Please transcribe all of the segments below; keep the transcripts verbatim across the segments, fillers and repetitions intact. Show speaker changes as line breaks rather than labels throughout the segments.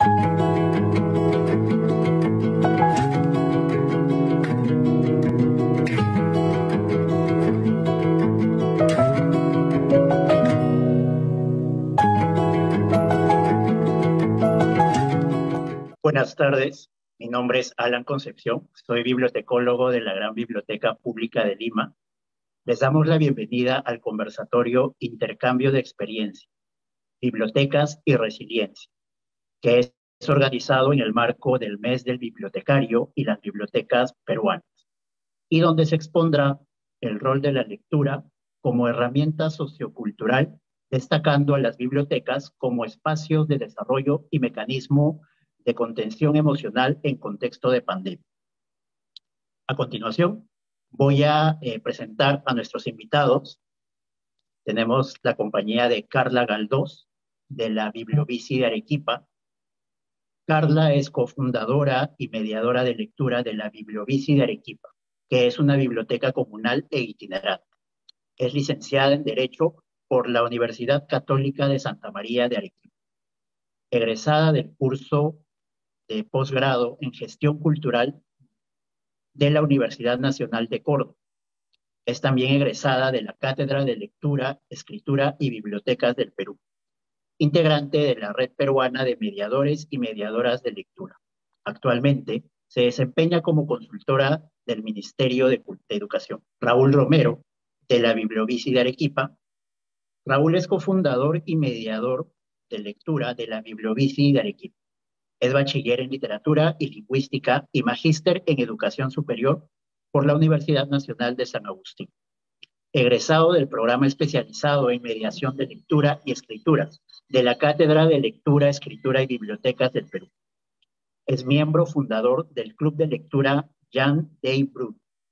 Buenas tardes, mi nombre es Alan Concepción, soy bibliotecólogo de la Gran Biblioteca Pública de Lima. Les damos la bienvenida al conversatorio Intercambio de Experiencia, Bibliotecas y Resiliencia, que es organizado en el marco del Mes del Bibliotecario y las bibliotecas peruanas, y donde se expondrá el rol de la lectura como herramienta sociocultural, destacando a las bibliotecas como espacios de desarrollo y mecanismo de contención emocional en contexto de pandemia. A continuación, voy a eh, presentar a nuestros invitados. Tenemos la compañía de Carla Galdós, de la Bibliobici de Arequipa. Carla es cofundadora y mediadora de lectura de la Bibliobici de Arequipa, que es una biblioteca comunal e itinerante. Es licenciada en Derecho por la Universidad Católica de Santa María de Arequipa. Egresada del curso de posgrado en Gestión Cultural de la Universidad Nacional de Córdoba. Es también egresada de la Cátedra de Lectura, Escritura y Bibliotecas del Perú, integrante de la Red Peruana de Mediadores y Mediadoras de Lectura. Actualmente se desempeña como consultora del Ministerio de, de Educación. Raúl Romero, de la Bibliobici de Arequipa. Raúl es cofundador y mediador de lectura de la Bibliobici de Arequipa. Es bachiller en Literatura y Lingüística y magíster en Educación Superior por la Universidad Nacional de San Agustín. Egresado del programa especializado en Mediación de Lectura y Escrituras de la Cátedra de Lectura, Escritura y Bibliotecas del Perú. Es miembro fundador del Club de Lectura Jan de Brun.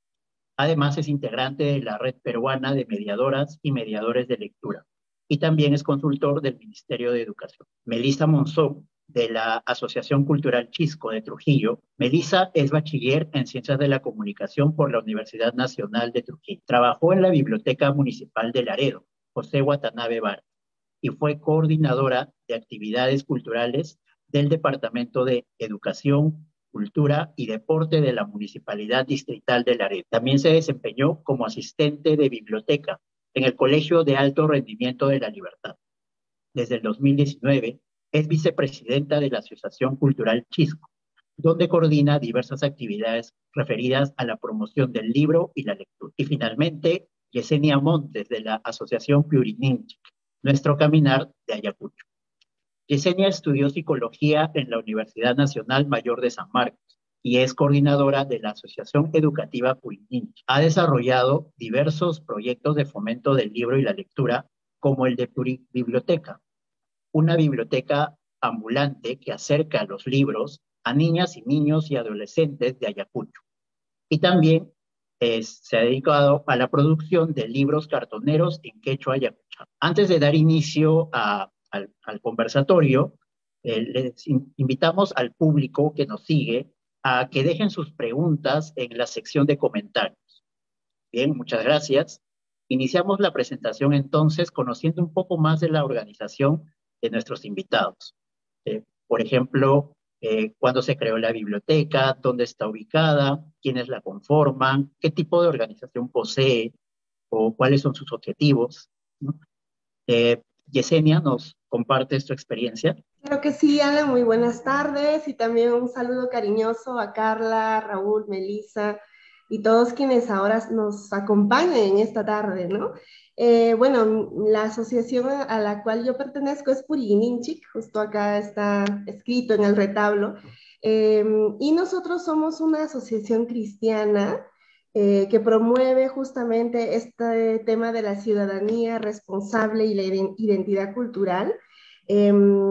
Además, es integrante de la Red Peruana de Mediadoras y Mediadores de Lectura. Y también es consultor del Ministerio de Educación. Melissa Monzón, de la Asociación Cultural Chisco de Trujillo. Melissa es bachiller en Ciencias de la Comunicación por la Universidad Nacional de Trujillo. Trabajó en la Biblioteca Municipal de Laredo, José Watanabe Bar, y fue coordinadora de actividades culturales del Departamento de Educación, Cultura y Deporte de la Municipalidad Distrital de Laredo. También se desempeñó como asistente de biblioteca en el Colegio de Alto Rendimiento de la Libertad. Desde el dos mil diecinueve es vicepresidenta de la Asociación Cultural Chisco, donde coordina diversas actividades referidas a la promoción del libro y la lectura. Y finalmente, Yesenia Montes, de la Asociación Piurininchic, Nuestro Caminar de Ayacucho. Yesenia estudió psicología en la Universidad Nacional Mayor de San Marcos y es coordinadora de la Asociación Educativa Piurininchic. Ha desarrollado diversos proyectos de fomento del libro y la lectura, como el de Biblioteca, una biblioteca ambulante que acerca los libros a niñas y niños y adolescentes de Ayacucho. Y también es, se ha dedicado a la producción de libros cartoneros en quechua ayacuchano. Antes de dar inicio a, al, al conversatorio, eh, les in, invitamos al público que nos sigue a que dejen sus preguntas en la sección de comentarios. Bien, muchas gracias. Iniciamos la presentación entonces conociendo un poco más de la organización de nuestros invitados. Eh, por ejemplo, eh, cuándo se creó la biblioteca, dónde está ubicada, quiénes la conforman, qué tipo de organización posee o cuáles son sus objetivos, ¿no? Eh, Yesenia, ¿nos compartes tu experiencia?
Claro que sí, Alan, muy buenas tardes y también un saludo cariñoso a Carla, Raúl, Melissa y todos quienes ahora nos acompañan en esta tarde, ¿no? Eh, bueno, la asociación a la cual yo pertenezco es Piurininchic, justo acá está escrito en el retablo, eh, y nosotros somos una asociación cristiana eh, que promueve justamente este tema de la ciudadanía responsable y la identidad cultural. Eh,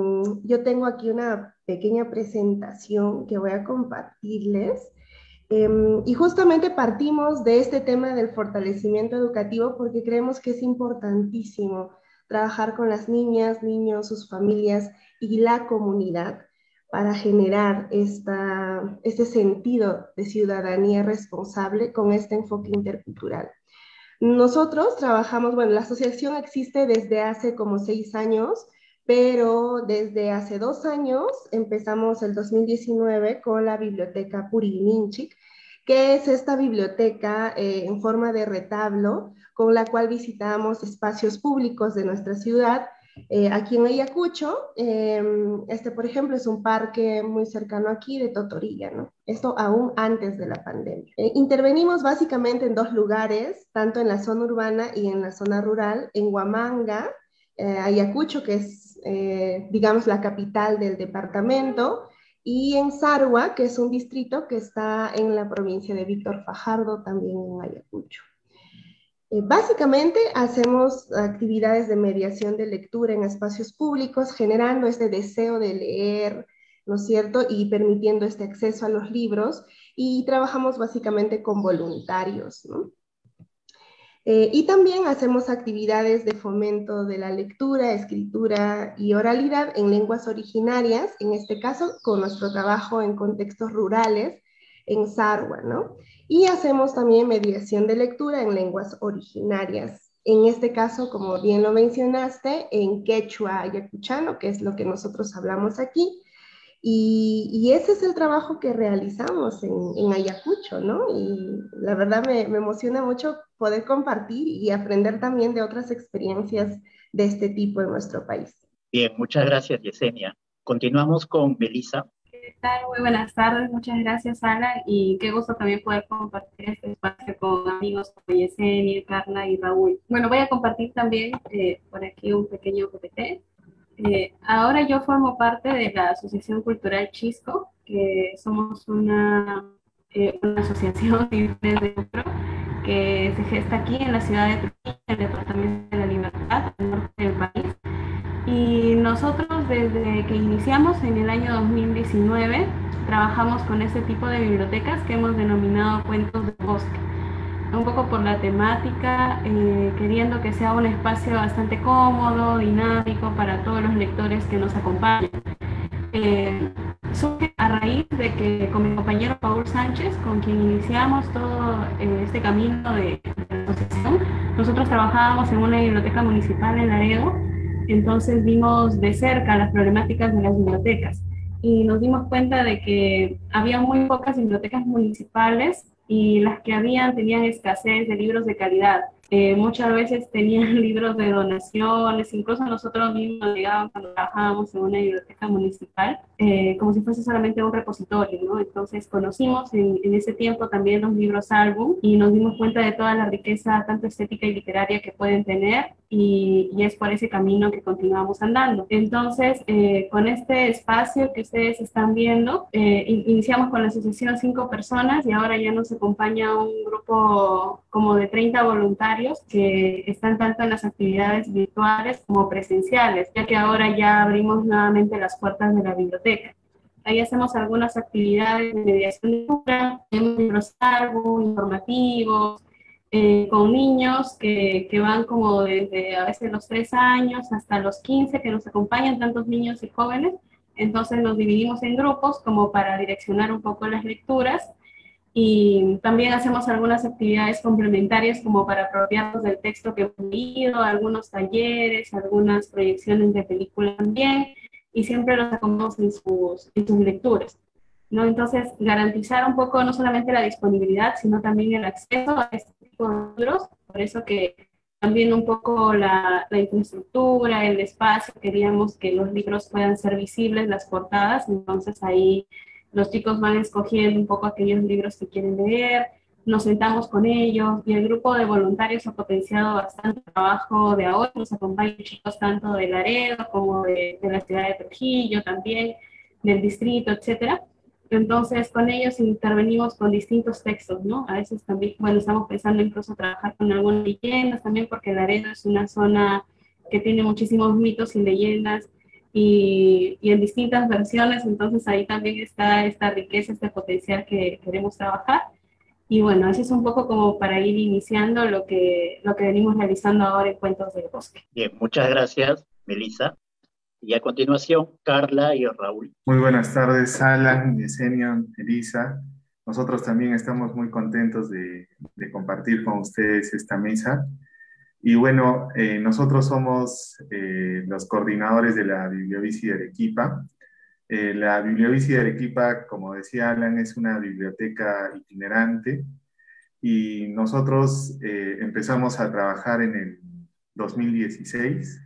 yo tengo aquí una pequeña presentación que voy a compartirles. Eh, y justamente partimos de este tema del fortalecimiento educativo porque creemos que es importantísimo trabajar con las niñas, niños, sus familias y la comunidad para generar esta, este sentido de ciudadanía responsable con este enfoque intercultural. Nosotros trabajamos, bueno, la asociación existe desde hace como seis años, pero desde hace dos años empezamos el dos mil diecinueve con la biblioteca Purininchik, que es esta biblioteca eh, en forma de retablo con la cual visitamos espacios públicos de nuestra ciudad. Eh, aquí en Ayacucho, eh, este por ejemplo es un parque muy cercano aquí de Totorilla, ¿no? Esto aún antes de la pandemia. Eh, intervenimos básicamente en dos lugares, tanto en la zona urbana y en la zona rural, en Huamanga, eh, Ayacucho, que es, eh, digamos, la capital del departamento, y en Sarua, que es un distrito que está en la provincia de Víctor Fajardo, también en Ayacucho. Eh, básicamente hacemos actividades de mediación de lectura en espacios públicos, generando este deseo de leer, ¿no es cierto? Y permitiendo este acceso a los libros, y trabajamos básicamente con voluntarios, ¿no? Eh, y también hacemos actividades de fomento de la lectura, escritura y oralidad en lenguas originarias, en este caso con nuestro trabajo en contextos rurales en Sarwa, ¿no? Y hacemos también mediación de lectura en lenguas originarias. En este caso, como bien lo mencionaste, en quechua ayacuchano, que es lo que nosotros hablamos aquí, y, y, ese es el trabajo que realizamos en, en Ayacucho, ¿no? Y la verdad me, me, emociona mucho poder compartir y aprender también de otras experiencias de este tipo en nuestro país.
Bien, muchas gracias, Yesenia. Continuamos con Melissa.
¿Qué tal? Muy buenas tardes, muchas gracias, Ana, y qué gusto también poder compartir este espacio con amigos como Yesenia, Carla y Raúl. Bueno, voy a compartir también eh, por aquí un pequeño P P T. Eh, ahora yo formo parte de la Asociación Cultural Chisco, que somos una, eh, una asociación sin fines de lucro que se gesta aquí en la ciudad de Trujillo, en el Departamento de la Libertad, al norte del país. Y nosotros desde que iniciamos en el año dos mil diecinueve trabajamos con este tipo de bibliotecas que hemos denominado cuentos de bosque. Un poco por la temática, eh, queriendo que sea un espacio bastante cómodo, dinámico para todos los lectores que nos acompañan. Eh, surge a raíz de que con mi compañero Paul Sánchez, con quien iniciamos todo eh, este camino de, de asociación, nosotros trabajábamos en una biblioteca municipal en Laredo, entonces vimos de cerca las problemáticas de las bibliotecas y nos dimos cuenta de que había muy pocas bibliotecas municipales y las que habían tenían escasez de libros de calidad. Eh, muchas veces tenían libros de donaciones, incluso nosotros mismos llegábamos cuando trabajábamos en una biblioteca municipal, eh, como si fuese solamente un repositorio, ¿no? Entonces conocimos en, en ese tiempo también los libros álbum y nos dimos cuenta de toda la riqueza, tanto estética y literaria, que pueden tener, y, y es por ese camino que continuamos andando. Entonces, eh, con este espacio que ustedes están viendo, eh, iniciamos con la asociación cinco personas y ahora ya nos acompaña un grupo como de treinta voluntarios que están tanto en las actividades virtuales como presenciales, ya que ahora ya abrimos nuevamente las puertas de la biblioteca. Ahí hacemos algunas actividades de mediación de lectura, tenemos libros álbum, informativos, eh, con niños que, que van como desde a veces los tres años hasta los quince, que nos acompañan tantos niños y jóvenes. Entonces nos dividimos en grupos como para direccionar un poco las lecturas. Y también hacemos algunas actividades complementarias como para apropiarnos del texto que hemos leído, algunos talleres, algunas proyecciones de películas también, y siempre los acompañamos en sus, en sus lecturas, ¿no? Entonces, garantizar un poco no solamente la disponibilidad, sino también el acceso a este tipo de libros, por eso que también un poco la, la infraestructura, el espacio, queríamos que los libros puedan ser visibles, las portadas, entonces ahí los chicos van escogiendo un poco aquellos libros que quieren leer, nos sentamos con ellos y el grupo de voluntarios ha potenciado bastante el trabajo de ahora. Nos acompañan chicos tanto de Laredo como de, de la ciudad de Trujillo, también del distrito, etcétera. Entonces, con ellos intervenimos con distintos textos, ¿no? A veces también, bueno, estamos pensando incluso trabajar con algunas leyendas también, porque Laredo es una zona que tiene muchísimos mitos y leyendas, y, y en distintas versiones, entonces ahí también está esta riqueza, este potencial que queremos trabajar. Y bueno, eso es un poco como para ir iniciando lo que, lo que venimos realizando ahora en Cuentos del Bosque.
Bien, muchas gracias, Melissa. Y a continuación, Carla y Raúl.
Muy buenas tardes, Alan, Yesenia, Elisa. Nosotros también estamos muy contentos de, de compartir con ustedes esta mesa. Y bueno, eh, nosotros somos eh, los coordinadores de la Bibliobici de Arequipa. Eh, la Bibliobici de Arequipa, como decía Alan, es una biblioteca itinerante y nosotros eh, empezamos a trabajar en el dos mil dieciséis.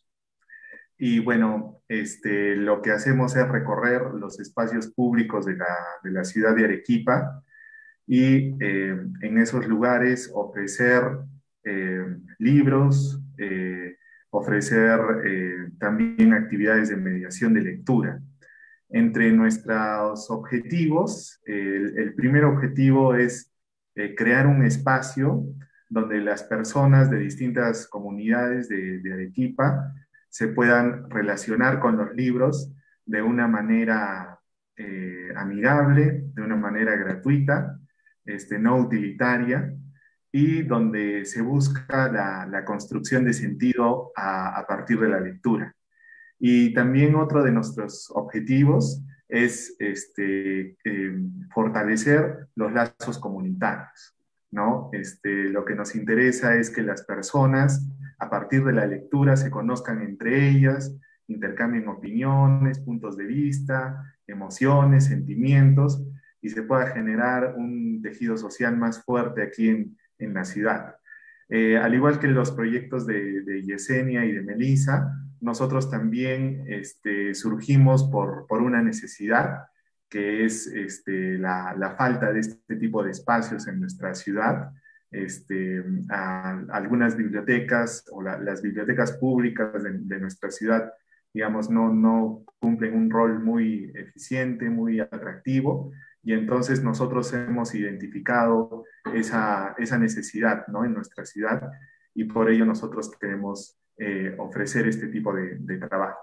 Y bueno, este, lo que hacemos es recorrer los espacios públicos de la, de la ciudad de Arequipa y eh, en esos lugares ofrecer eh, libros, eh, ofrecer eh, también actividades de mediación de lectura. Entre nuestros objetivos, el, el primer objetivo es eh, crear un espacio donde las personas de distintas comunidades de, de Arequipa se puedan relacionar con los libros de una manera eh, amigable, de una manera gratuita, este, no utilitaria, y donde se busca la, la construcción de sentido a, a partir de la lectura. Y también otro de nuestros objetivos es este, eh, fortalecer los lazos comunitarios, ¿no? Este, lo que nos interesa es que las personas, a partir de la lectura, se conozcan entre ellas, intercambien opiniones, puntos de vista, emociones, sentimientos, y se pueda generar un tejido social más fuerte aquí en, en la ciudad. Eh, al igual que los proyectos de, de Yesenia y de Melissa, nosotros también este, surgimos por, por una necesidad, que es este, la, la falta de este tipo de espacios en nuestra ciudad. Este, a, algunas bibliotecas o la, las bibliotecas públicas de, de nuestra ciudad, digamos, no, no cumplen un rol muy eficiente, muy atractivo, y entonces nosotros hemos identificado esa, esa necesidad, ¿no?, en nuestra ciudad, y por ello nosotros queremos eh, ofrecer este tipo de, de trabajo.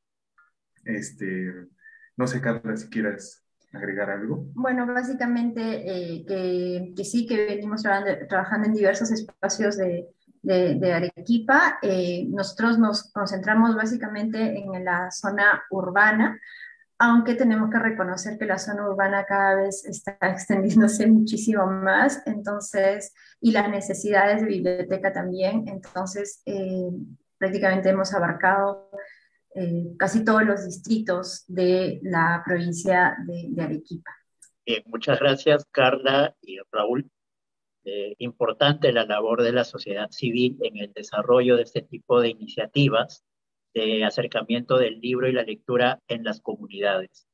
Este, no sé, Carla, si quieres agregar algo.
Bueno, básicamente eh, que, que sí, que venimos trabajando, trabajando en diversos espacios de, de, de Arequipa. Eh, nosotros nos concentramos básicamente en la zona urbana, aunque tenemos que reconocer que la zona urbana cada vez está extendiéndose muchísimo más, entonces, y las necesidades de biblioteca también, entonces eh, prácticamente hemos abarcado eh, casi todos los distritos de la provincia de, de Arequipa.
Bien, muchas gracias, Carla y Raúl. Eh, importante la labor de la sociedad civil en el desarrollo de este tipo de iniciativas de acercamiento del libro y la lectura en las comunidades.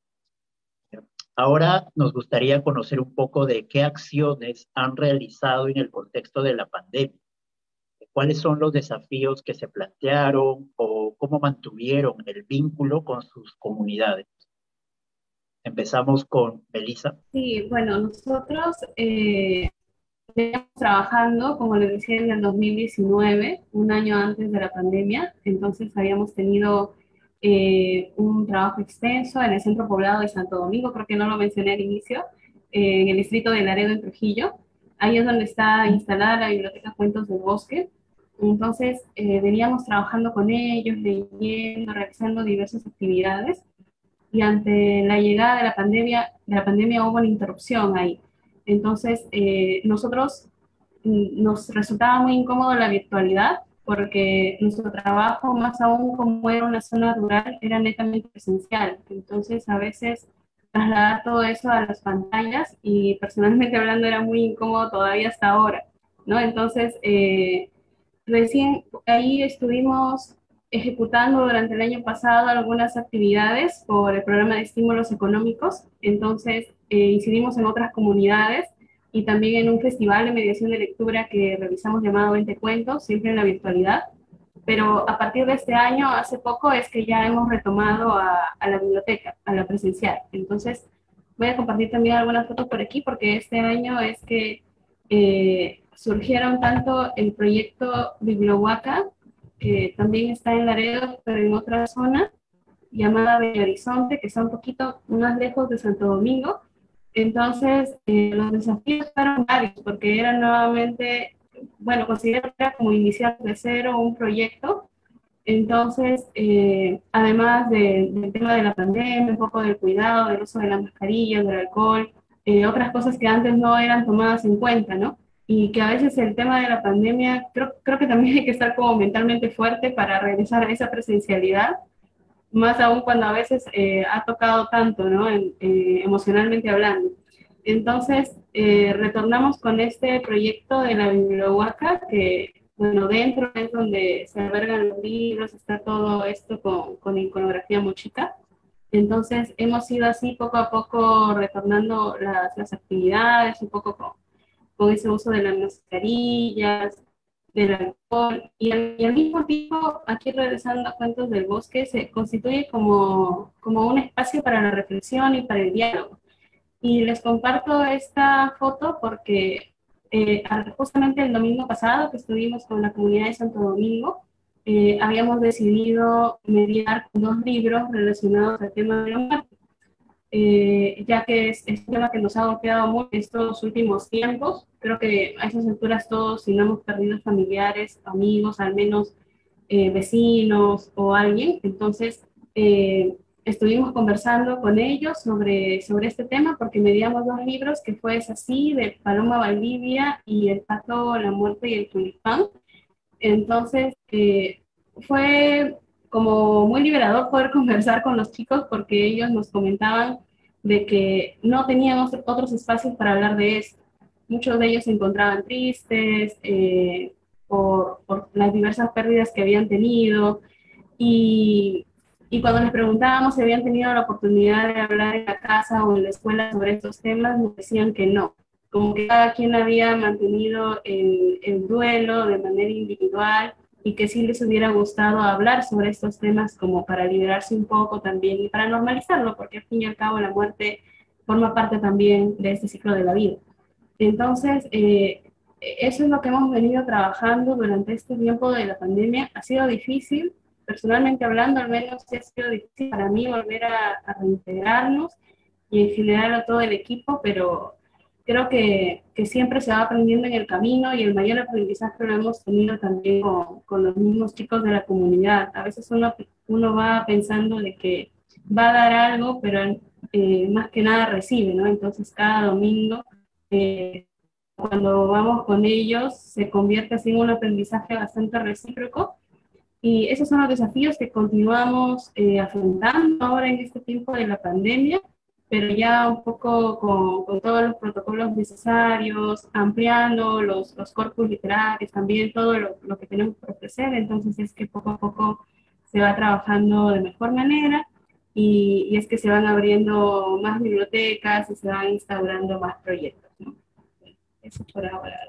Ahora nos gustaría conocer un poco de qué acciones han realizado en el contexto de la pandemia. ¿Cuáles son los desafíos que se plantearon o cómo mantuvieron el vínculo con sus comunidades? Empezamos con Melissa.
Sí, bueno, nosotros eh, veníamos trabajando, como les decía, en el dos mil diecinueve, un año antes de la pandemia. Entonces habíamos tenido eh, un trabajo extenso en el centro poblado de Santo Domingo, creo que no lo mencioné al inicio, eh, en el distrito de Laredo, en Trujillo. Ahí es donde está instalada la Biblioteca Cuentos del Bosque. Entonces eh, veníamos trabajando con ellos, leyendo, realizando diversas actividades, y ante la llegada de la pandemia, de la pandemia hubo una interrupción ahí. Entonces, eh, nosotros mm, nos resultaba muy incómodo la virtualidad, porque nuestro trabajo, más aún como era una zona rural, era netamente presencial. Entonces, a veces trasladar todo eso a las pantallas, y personalmente hablando era muy incómodo todavía hasta ahora, ¿no? Entonces, eh, recién ahí estuvimos ejecutando durante el año pasado algunas actividades por el programa de estímulos económicos. Entonces eh, incidimos en otras comunidades y también en un festival de mediación de lectura que realizamos llamado veinte Cuentos, siempre en la virtualidad. Pero a partir de este año, hace poco, es que ya hemos retomado a, a la biblioteca, a la presencial. Entonces voy a compartir también algunas fotos por aquí, porque este año es que eh, surgieron tanto el proyecto Bibliohuaca, que también está en Laredo, pero en otra zona, llamada Bello Horizonte, que está un poquito más lejos de Santo Domingo. Entonces, eh, los desafíos fueron varios, porque era nuevamente, bueno, considero que era como iniciar de cero un proyecto. Entonces, eh, además de, del tema de la pandemia, un poco del cuidado, del uso de la mascarilla, del alcohol, eh, otras cosas que antes no eran tomadas en cuenta, ¿no? y que a veces el tema de la pandemia, creo, creo que también hay que estar como mentalmente fuerte para regresar a esa presencialidad, más aún cuando a veces eh, ha tocado tanto, ¿no? En, eh, emocionalmente hablando. Entonces, eh, retornamos con este proyecto de la Bibliohuaca, que, bueno, dentro es donde se albergan los libros, está todo esto con, con iconografía mochica. Entonces, hemos ido así poco a poco retornando las, las actividades, un poco con, con ese uso de las mascarillas, del alcohol, y al, y al mismo tiempo, aquí regresando a Cuentos del Bosque, se constituye como, como un espacio para la reflexión y para el diálogo. Y les comparto esta foto porque eh, justamente el domingo pasado que estuvimos con la comunidad de Santo Domingo, eh, habíamos decidido mediar dos libros relacionados al tema de la muerte, eh, ya que es, es un tema que nos ha golpeado mucho estos últimos tiempos. Creo que a esas alturas todos, si no hemos perdido familiares, amigos, al menos eh, vecinos o alguien, entonces eh, estuvimos conversando con ellos sobre, sobre este tema porque mediamos dos libros, que fue Es así, de Paloma Valdivia, y El pato, la muerte y el tulipán. Entonces, eh, fue como muy liberador poder conversar con los chicos porque ellos nos comentaban de que no tenían otros espacios para hablar de esto. Muchos de ellos se encontraban tristes eh, por, por las diversas pérdidas que habían tenido, y, y cuando les preguntábamos si habían tenido la oportunidad de hablar en la casa o en la escuela sobre estos temas, nos decían que no, como que cada quien había mantenido el, el duelo de manera individual, y que sí les hubiera gustado hablar sobre estos temas como para liberarse un poco también y para normalizarlo, porque al fin y al cabo la muerte forma parte también de este ciclo de la vida. Entonces, eh, eso es lo que hemos venido trabajando durante este tiempo de la pandemia. Ha sido difícil, personalmente hablando, al menos ha sido difícil para mí volver a, a reintegrarnos, y en general a todo el equipo, pero creo que, que siempre se va aprendiendo en el camino, y el mayor aprendizaje lo hemos tenido también con, con los mismos chicos de la comunidad. A veces uno, uno va pensando de que va a dar algo, pero eh, más que nada recibe, ¿no? Entonces cada domingo, eh, cuando vamos con ellos, se convierte así en un aprendizaje bastante recíproco, y esos son los desafíos que continuamos eh, afrontando ahora en este tiempo de la pandemia, pero ya un poco con, con todos los protocolos necesarios, ampliando los, los corpus literarios, también todo lo, lo que tenemos por ofrecer. Entonces es que poco a poco se va trabajando de mejor manera, y, y es que se van abriendo más bibliotecas y se van instaurando más proyectos, ¿no? Eso por ahora.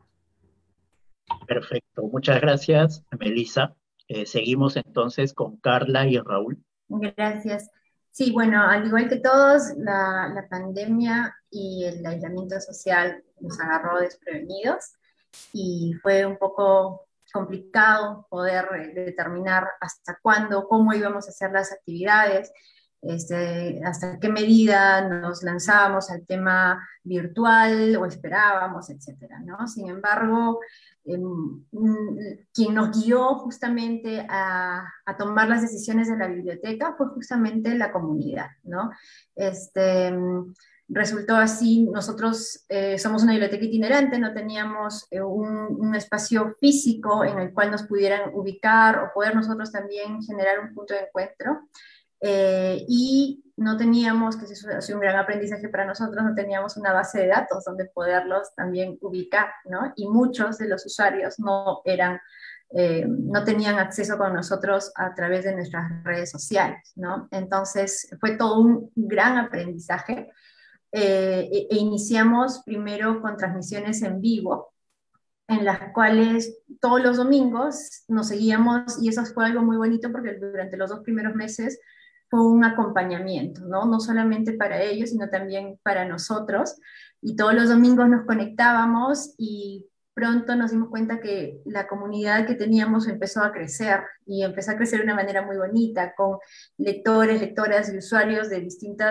Perfecto, muchas gracias, Melissa. Eh, seguimos entonces con Carla y Raúl.
Gracias. Sí, bueno, al igual que todos, la, la pandemia y el aislamiento social nos agarró desprevenidos, y fue un poco complicado poder eh, determinar hasta cuándo, cómo íbamos a hacer las actividades, este, hasta qué medida nos lanzábamos al tema virtual o esperábamos, etcétera, ¿no? Sin embargo, eh, quien nos guió justamente a, a, tomar las decisiones de la biblioteca fue justamente la comunidad, ¿no? Este, resultó así. Nosotros eh, somos una biblioteca itinerante, no teníamos eh, un, un espacio físico en el cual nos pudieran ubicar o poder nosotros también generar un punto de encuentro. Eh, y no teníamos, que eso ha sido un gran aprendizaje para nosotros, no teníamos una base de datos donde poderlos también ubicar, ¿no? Y muchos de los usuarios no eran, eh, no tenían acceso con nosotros a través de nuestras redes sociales, ¿no? Entonces fue todo un gran aprendizaje. Eh, e, e iniciamos primero con transmisiones en vivo, en las cuales todos los domingos nos seguíamos, y eso fue algo muy bonito porque durante los dos primeros meses fue un acompañamiento, ¿no? No solamente para ellos, sino también para nosotros, y todos los domingos nos conectábamos, y pronto nos dimos cuenta que la comunidad que teníamos empezó a crecer, y empezó a crecer de una manera muy bonita, con lectores, lectoras y usuarios de distintas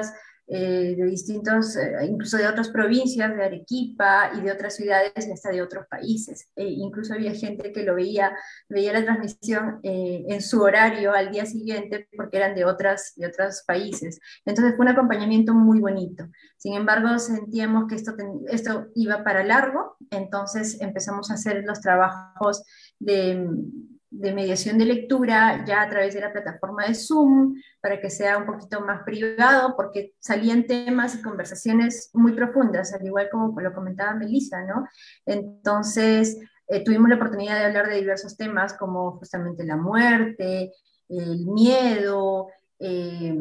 eh, de distintos, eh, incluso de otras provincias, de Arequipa y de otras ciudades y hasta de otros países. Eh, incluso había gente que lo veía, veía la transmisión eh, en su horario al día siguiente porque eran de, otras, de otros países. Entonces fue un acompañamiento muy bonito. Sin embargo, sentíamos que esto, esto iba para largo, entonces empezamos a hacer los trabajos de, de mediación de lectura ya a través de la plataforma de Zoom, para que sea un poquito más privado, porque salían temas y conversaciones muy profundas, al igual como lo comentaba Melissa, ¿no? Entonces, eh, tuvimos la oportunidad de hablar de diversos temas, como justamente la muerte, el miedo, eh,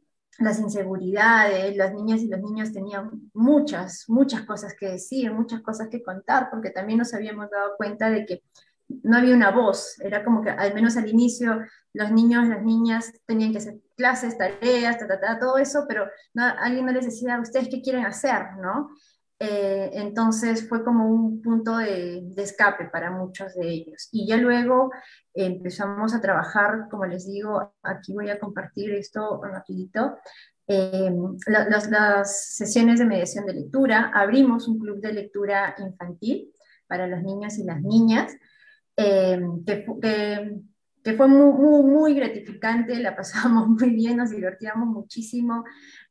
las inseguridades. Las niñas y los niños tenían muchas, muchas cosas que decir, muchas cosas que contar, porque también nos habíamos dado cuenta de que no había una voz, era como que al menos al inicio los niños, las niñas tenían que hacer clases, tareas, ta, ta, ta, todo eso, pero no, alguien no les decía, ¿ustedes qué quieren hacer? ¿No? Eh, entonces fue como un punto de, de escape para muchos de ellos. Y ya luego eh, empezamos a trabajar, como les digo, aquí voy a compartir esto rapidito, eh, la, las, las sesiones de mediación de lectura. Abrimos un club de lectura infantil para los niños y las niñas, eh, que, que, que, fue muy, muy, muy gratificante, la pasábamos muy bien, nos divertíamos muchísimo,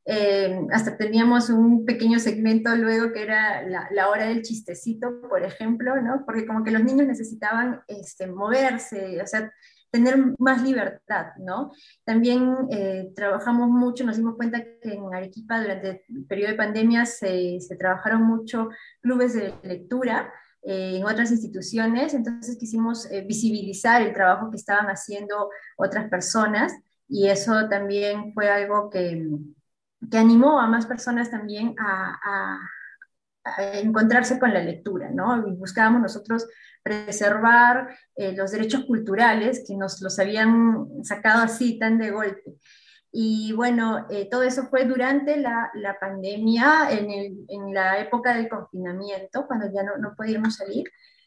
eh, hasta teníamos un pequeño segmento luego que era la, la hora del chistecito, por ejemplo, ¿no? Porque como que los niños necesitaban este, moverse, o sea, tener más libertad, ¿no? También eh, trabajamos mucho, nos dimos cuenta que en Arequipa durante el periodo de pandemia se, se trabajaron mucho clubes de lectura, eh, en otras instituciones, entonces quisimos eh, visibilizar el trabajo que estaban haciendo otras personas, y eso también fue algo que, que animó a más personas también a, a, a encontrarse con la lectura, ¿no? Y buscábamos nosotros preservar eh, los derechos culturales que nos los habían sacado así tan de golpe. Y bueno, eh, todo eso fue durante la, la pandemia, en, el, en, la época del confinamiento, cuando ya no, no podíamos salir.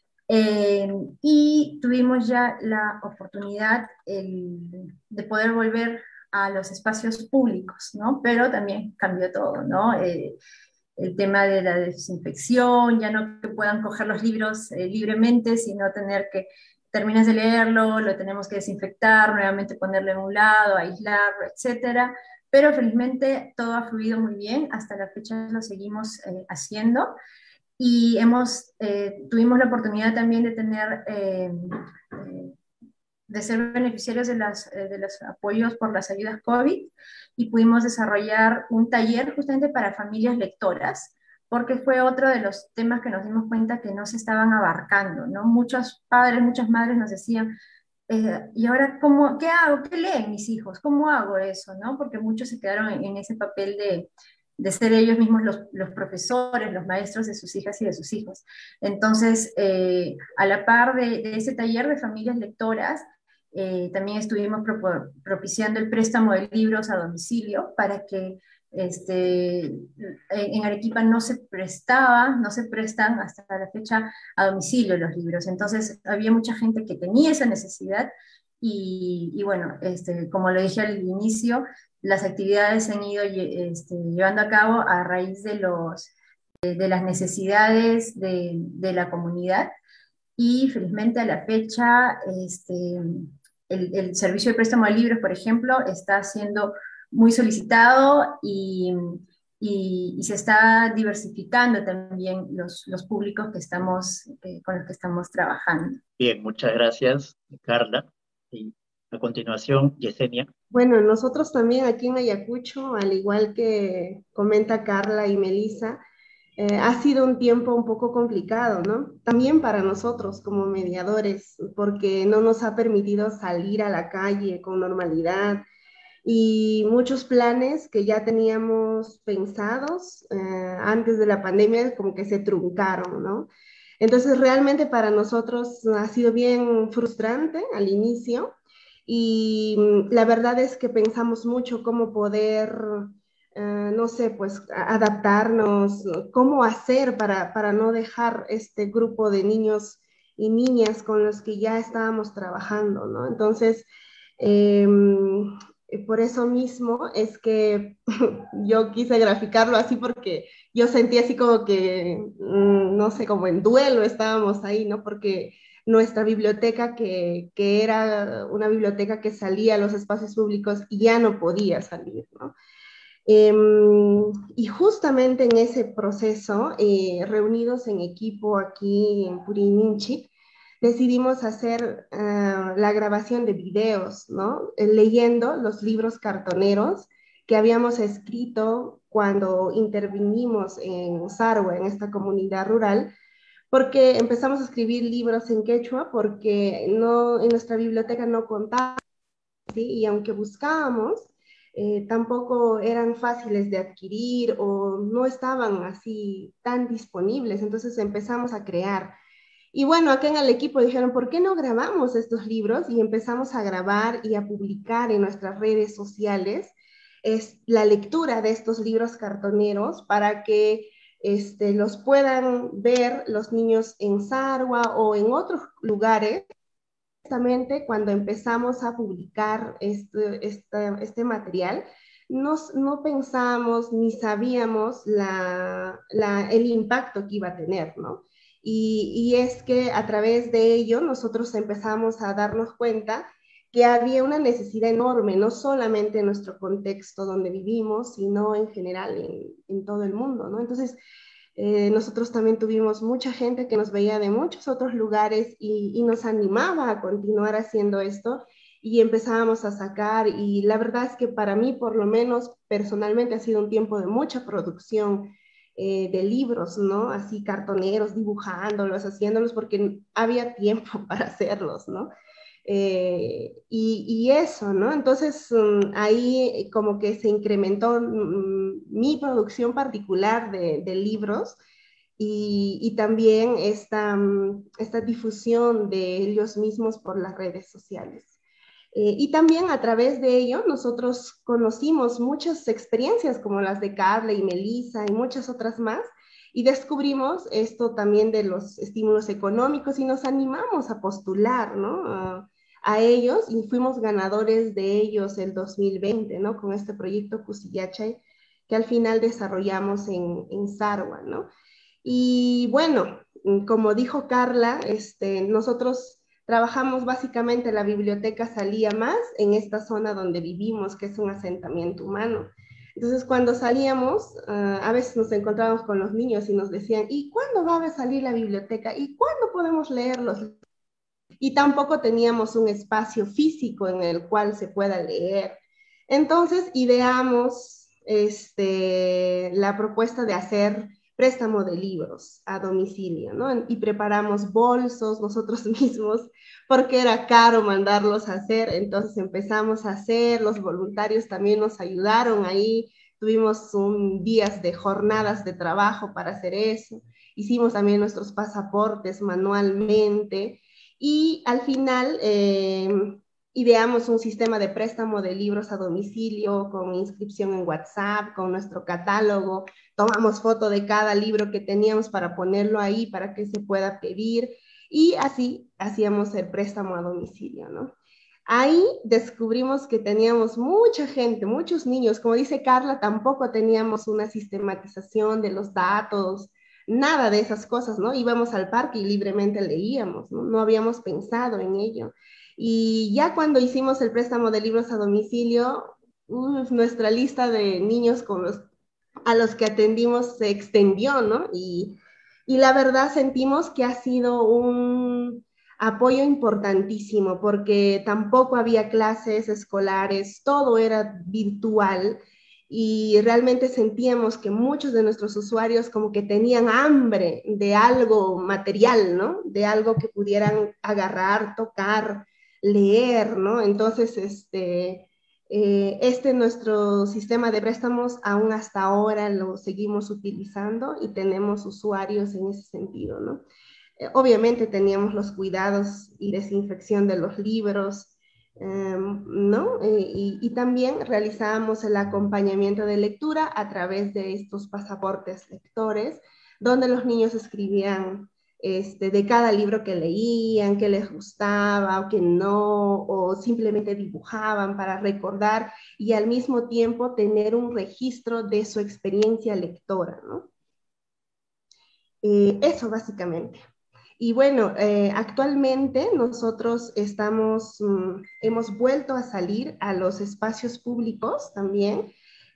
Eh, y tuvimos ya la oportunidad el, de poder volver a los espacios públicos, ¿no? Pero también cambió todo, ¿no? Eh, el tema de la desinfección, ya no que puedan coger los libros eh, libremente, sino tener que, terminas de leerlo, lo tenemos que desinfectar, nuevamente ponerlo en un lado, aislarlo, etcétera. Pero felizmente todo ha fluido muy bien, hasta la fecha lo seguimos eh, haciendo. Y hemos, eh, tuvimos la oportunidad también de tener, eh, eh, de ser beneficiarios de, las, eh, de los apoyos por las ayudas COVID, y pudimos desarrollar un taller justamente para familias lectoras, porque fue otro de los temas que nos dimos cuenta que no se estaban abarcando, ¿no? Muchos padres, muchas madres nos decían, eh, ¿y ahora cómo, qué hago? ¿Qué leen mis hijos? ¿Cómo hago eso? ¿No? Porque muchos se quedaron en, en ese papel de, de ser ellos mismos los, los profesores, los maestros de sus hijas y de sus hijos. Entonces, eh, a la par de, de ese taller de familias lectoras, eh, también estuvimos pro, propiciando el préstamo de libros a domicilio para que este, en Arequipa no se prestaba, no se prestan hasta la fecha a domicilio los libros. Entonces había mucha gente que tenía esa necesidad, y, y bueno, este, como lo dije al inicio, las actividades se han ido este, llevando a cabo a raíz de, los, de, de las necesidades de, de la comunidad, y felizmente a la fecha este, el, el servicio de préstamo de libros, por ejemplo, está siendo muy solicitado, y, y, y se está diversificando también los, los públicos que estamos, eh, con los que estamos trabajando.
Bien, muchas gracias, Carla. Y a continuación, Yesenia.
Bueno, nosotros también aquí en Ayacucho, al igual que comenta Carla y Melissa, eh, ha sido un tiempo un poco complicado, ¿no? También para nosotros como mediadores, porque no nos ha permitido salir a la calle con normalidad, y muchos planes que ya teníamos pensados eh, antes de la pandemia como que se truncaron, ¿no? Entonces realmente para nosotros ha sido bien frustrante al inicio, y mm, la verdad es que pensamos mucho cómo poder, eh, no sé, pues a- adaptarnos, cómo hacer para, para no dejar este grupo de niños y niñas con los que ya estábamos trabajando, ¿no? Entonces, eh, Eh, Por eso mismo es que yo quise graficarlo así porque yo sentí así como que, mm, no sé, como en duelo estábamos ahí, ¿no? Porque nuestra biblioteca, que, que era una biblioteca que salía a los espacios públicos, ya no podía salir, ¿no? Em, y justamente en ese proceso, eh, reunidos en equipo aquí en Purininchi, decidimos hacer ah, la grabación de videos, ¿no? Eh, Leyendo los libros cartoneros que habíamos escrito cuando intervinimos en Sarwa, en esta comunidad rural, porque empezamos a escribir libros en quechua, porque no, en nuestra biblioteca no contaba, ¿sí? Y aunque buscábamos, eh, tampoco eran fáciles de adquirir o no estaban así tan disponibles, entonces empezamos a crear. Y bueno, acá en el equipo dijeron, ¿por qué no grabamos estos libros? Y empezamos a grabar y a publicar en nuestras redes sociales es la lectura de estos libros cartoneros para que este, los puedan ver los niños en Sarwa o en otros lugares. Justamente cuando empezamos a publicar este, este, este material, nos, no pensamos ni sabíamos la, la, el impacto que iba a tener, ¿no? Y, y es que a través de ello nosotros empezamos a darnos cuenta que había una necesidad enorme, no solamente en nuestro contexto donde vivimos, sino en general en, en todo el mundo, ¿no? Entonces, eh, nosotros también tuvimos mucha gente que nos veía de muchos otros lugares y, y nos animaba a continuar haciendo esto y empezábamos a sacar y la verdad es que para mí, por lo menos personalmente, ha sido un tiempo de mucha producción eh, de libros, ¿no? Así cartoneros, dibujándolos, haciéndolos, porque había tiempo para hacerlos, ¿no? Eh, y, y, eso, ¿no? Entonces um, ahí como que se incrementó um, mi producción particular de, de libros y, y, también esta, um, esta difusión de ellos mismos por las redes sociales. Eh, y también a través de ello nosotros conocimos muchas experiencias como las de Carla y Melissa y muchas otras más y descubrimos esto también de los estímulos económicos y nos animamos a postular, ¿no? A, a ellos y fuimos ganadores de ellos el dos mil veinte, ¿no? Con este proyecto Cusillachay que al final desarrollamos en, en Sarwa, ¿no? Y bueno, como dijo Carla, este, nosotros trabajamos básicamente la biblioteca Salía Más en esta zona donde vivimos, que es un asentamiento humano. Entonces, cuando salíamos, uh, a veces nos encontrábamos con los niños y nos decían, ¿y cuándo va a salir la biblioteca? ¿Y cuándo podemos leerlos? Y tampoco teníamos un espacio físico en el cual se pueda leer. Entonces, ideamos este, la propuesta de hacer préstamo de libros a domicilio, ¿no? Y preparamos bolsos nosotros mismos porque era caro mandarlos a hacer, entonces empezamos a hacer, los voluntarios también nos ayudaron ahí, tuvimos un días de jornadas de trabajo para hacer eso, hicimos también nuestros pasaportes manualmente y al final eh, ideamos un sistema de préstamo de libros a domicilio con inscripción en WhatsApp, con nuestro catálogo, tomamos foto de cada libro que teníamos para ponerlo ahí para que se pueda pedir y así hacíamos el préstamo a domicilio, ¿no? Ahí descubrimos que teníamos mucha gente, muchos niños, como dice Carla, tampoco teníamos una sistematización de los datos, nada de esas cosas, ¿no? Íbamos al parque y libremente leíamos, ¿no? No habíamos pensado en ello. Y ya cuando hicimos el préstamo de libros a domicilio, uf, nuestra lista de niños con los a los que atendimos se extendió, ¿no? Y, y la verdad sentimos que ha sido un apoyo importantísimo porque tampoco había clases escolares, todo era virtual y realmente sentíamos que muchos de nuestros usuarios como que tenían hambre de algo material, ¿no? De algo que pudieran agarrar, tocar, leer, ¿no? Entonces, este eh, este nuestro sistema de préstamos aún hasta ahora lo seguimos utilizando y tenemos usuarios en ese sentido, ¿no? Eh, obviamente teníamos los cuidados y desinfección de los libros, eh, ¿no? Eh, y, y también realizábamos el acompañamiento de lectura a través de estos pasaportes lectores, donde los niños escribían este, de cada libro que leían, qué les gustaba o qué no, o simplemente dibujaban para recordar y al mismo tiempo tener un registro de su experiencia lectora, ¿no? Eh, eso básicamente. Y bueno, eh, actualmente nosotros estamos, mm, hemos vuelto a salir a los espacios públicos también.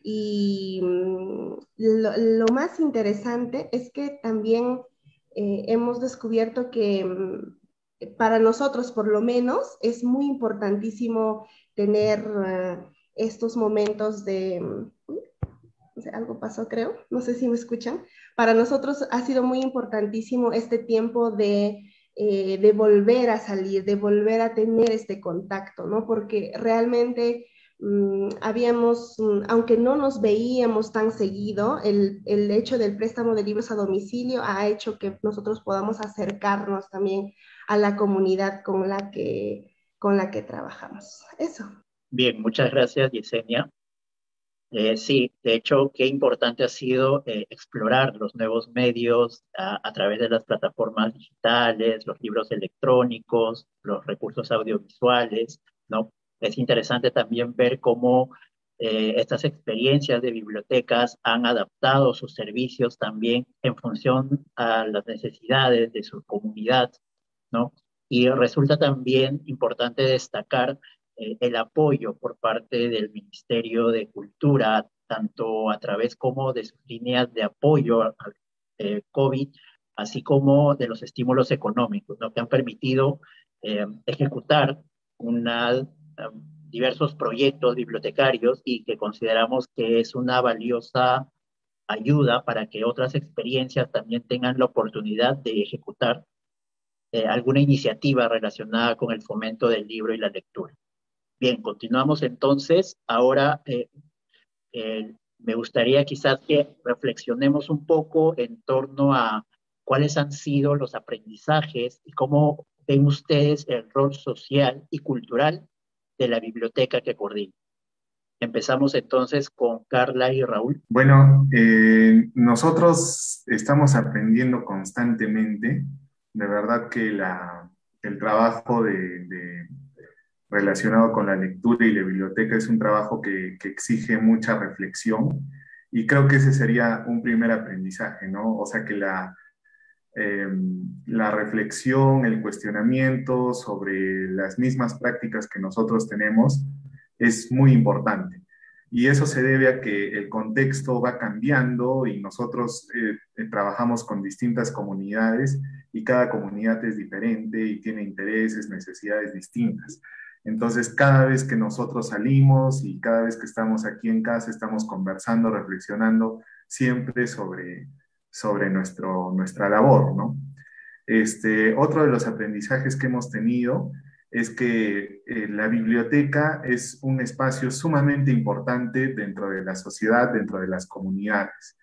Y mm, lo, lo más interesante es que también eh, hemos descubierto que mm, para nosotros, por lo menos, es muy importantísimo tener eh, estos momentos de... mm, no sé, algo pasó, creo, no sé si me escuchan. Para nosotros ha sido muy importantísimo este tiempo de, eh, de volver a salir, de volver a tener este contacto, ¿no? Porque realmente mmm, habíamos, mmm, aunque no nos veíamos tan seguido, el, el hecho del préstamo de libros a domicilio ha hecho que nosotros podamos acercarnos también a la comunidad con la que, con la que trabajamos. Eso.
Bien, muchas gracias, Yesenia. Eh, sí, de hecho, qué importante ha sido eh, explorar los nuevos medios a, a través de las plataformas digitales, los libros electrónicos, los recursos audiovisuales, ¿no? Es interesante también ver cómo eh, estas experiencias de bibliotecas han adaptado sus servicios también en función a las necesidades de su comunidad, ¿no? Y resulta también importante destacar eh, el apoyo por parte del Ministerio de Cultura, tanto a través como de sus líneas de apoyo al eh, COVID, así como de los estímulos económicos, ¿no? Que han permitido eh, ejecutar una, um, diversos proyectos bibliotecarios y que consideramos que es una valiosa ayuda para que otras experiencias también tengan la oportunidad de ejecutar eh, alguna iniciativa relacionada con el fomento del libro y la lectura. Bien, continuamos entonces. Ahora eh, eh, me gustaría quizás que reflexionemos un poco en torno a cuáles han sido los aprendizajes y cómo ven ustedes el rol social y cultural de la biblioteca que coordina. Empezamos entonces con Carla y Raúl.
Bueno, eh, nosotros estamos aprendiendo constantemente. De verdad que la, el trabajo de, de relacionado con la lectura y la biblioteca es un trabajo que, que exige mucha reflexión y creo que ese sería un primer aprendizaje, ¿no? O sea que la, eh, la reflexión, el cuestionamiento sobre las mismas prácticas que nosotros tenemos es muy importante. Y eso se debe a que el contexto va cambiando y nosotros eh, eh, trabajamos con distintas comunidades y cada comunidad es diferente y tiene intereses, necesidades distintas. Entonces, cada vez que nosotros salimos y cada vez que estamos aquí en casa, estamos conversando, reflexionando siempre sobre, sobre nuestro, nuestra labor, ¿no? Este, otro de los aprendizajes que hemos tenido es que eh, la biblioteca es un espacio sumamente importante dentro de la sociedad, dentro de las comunidades,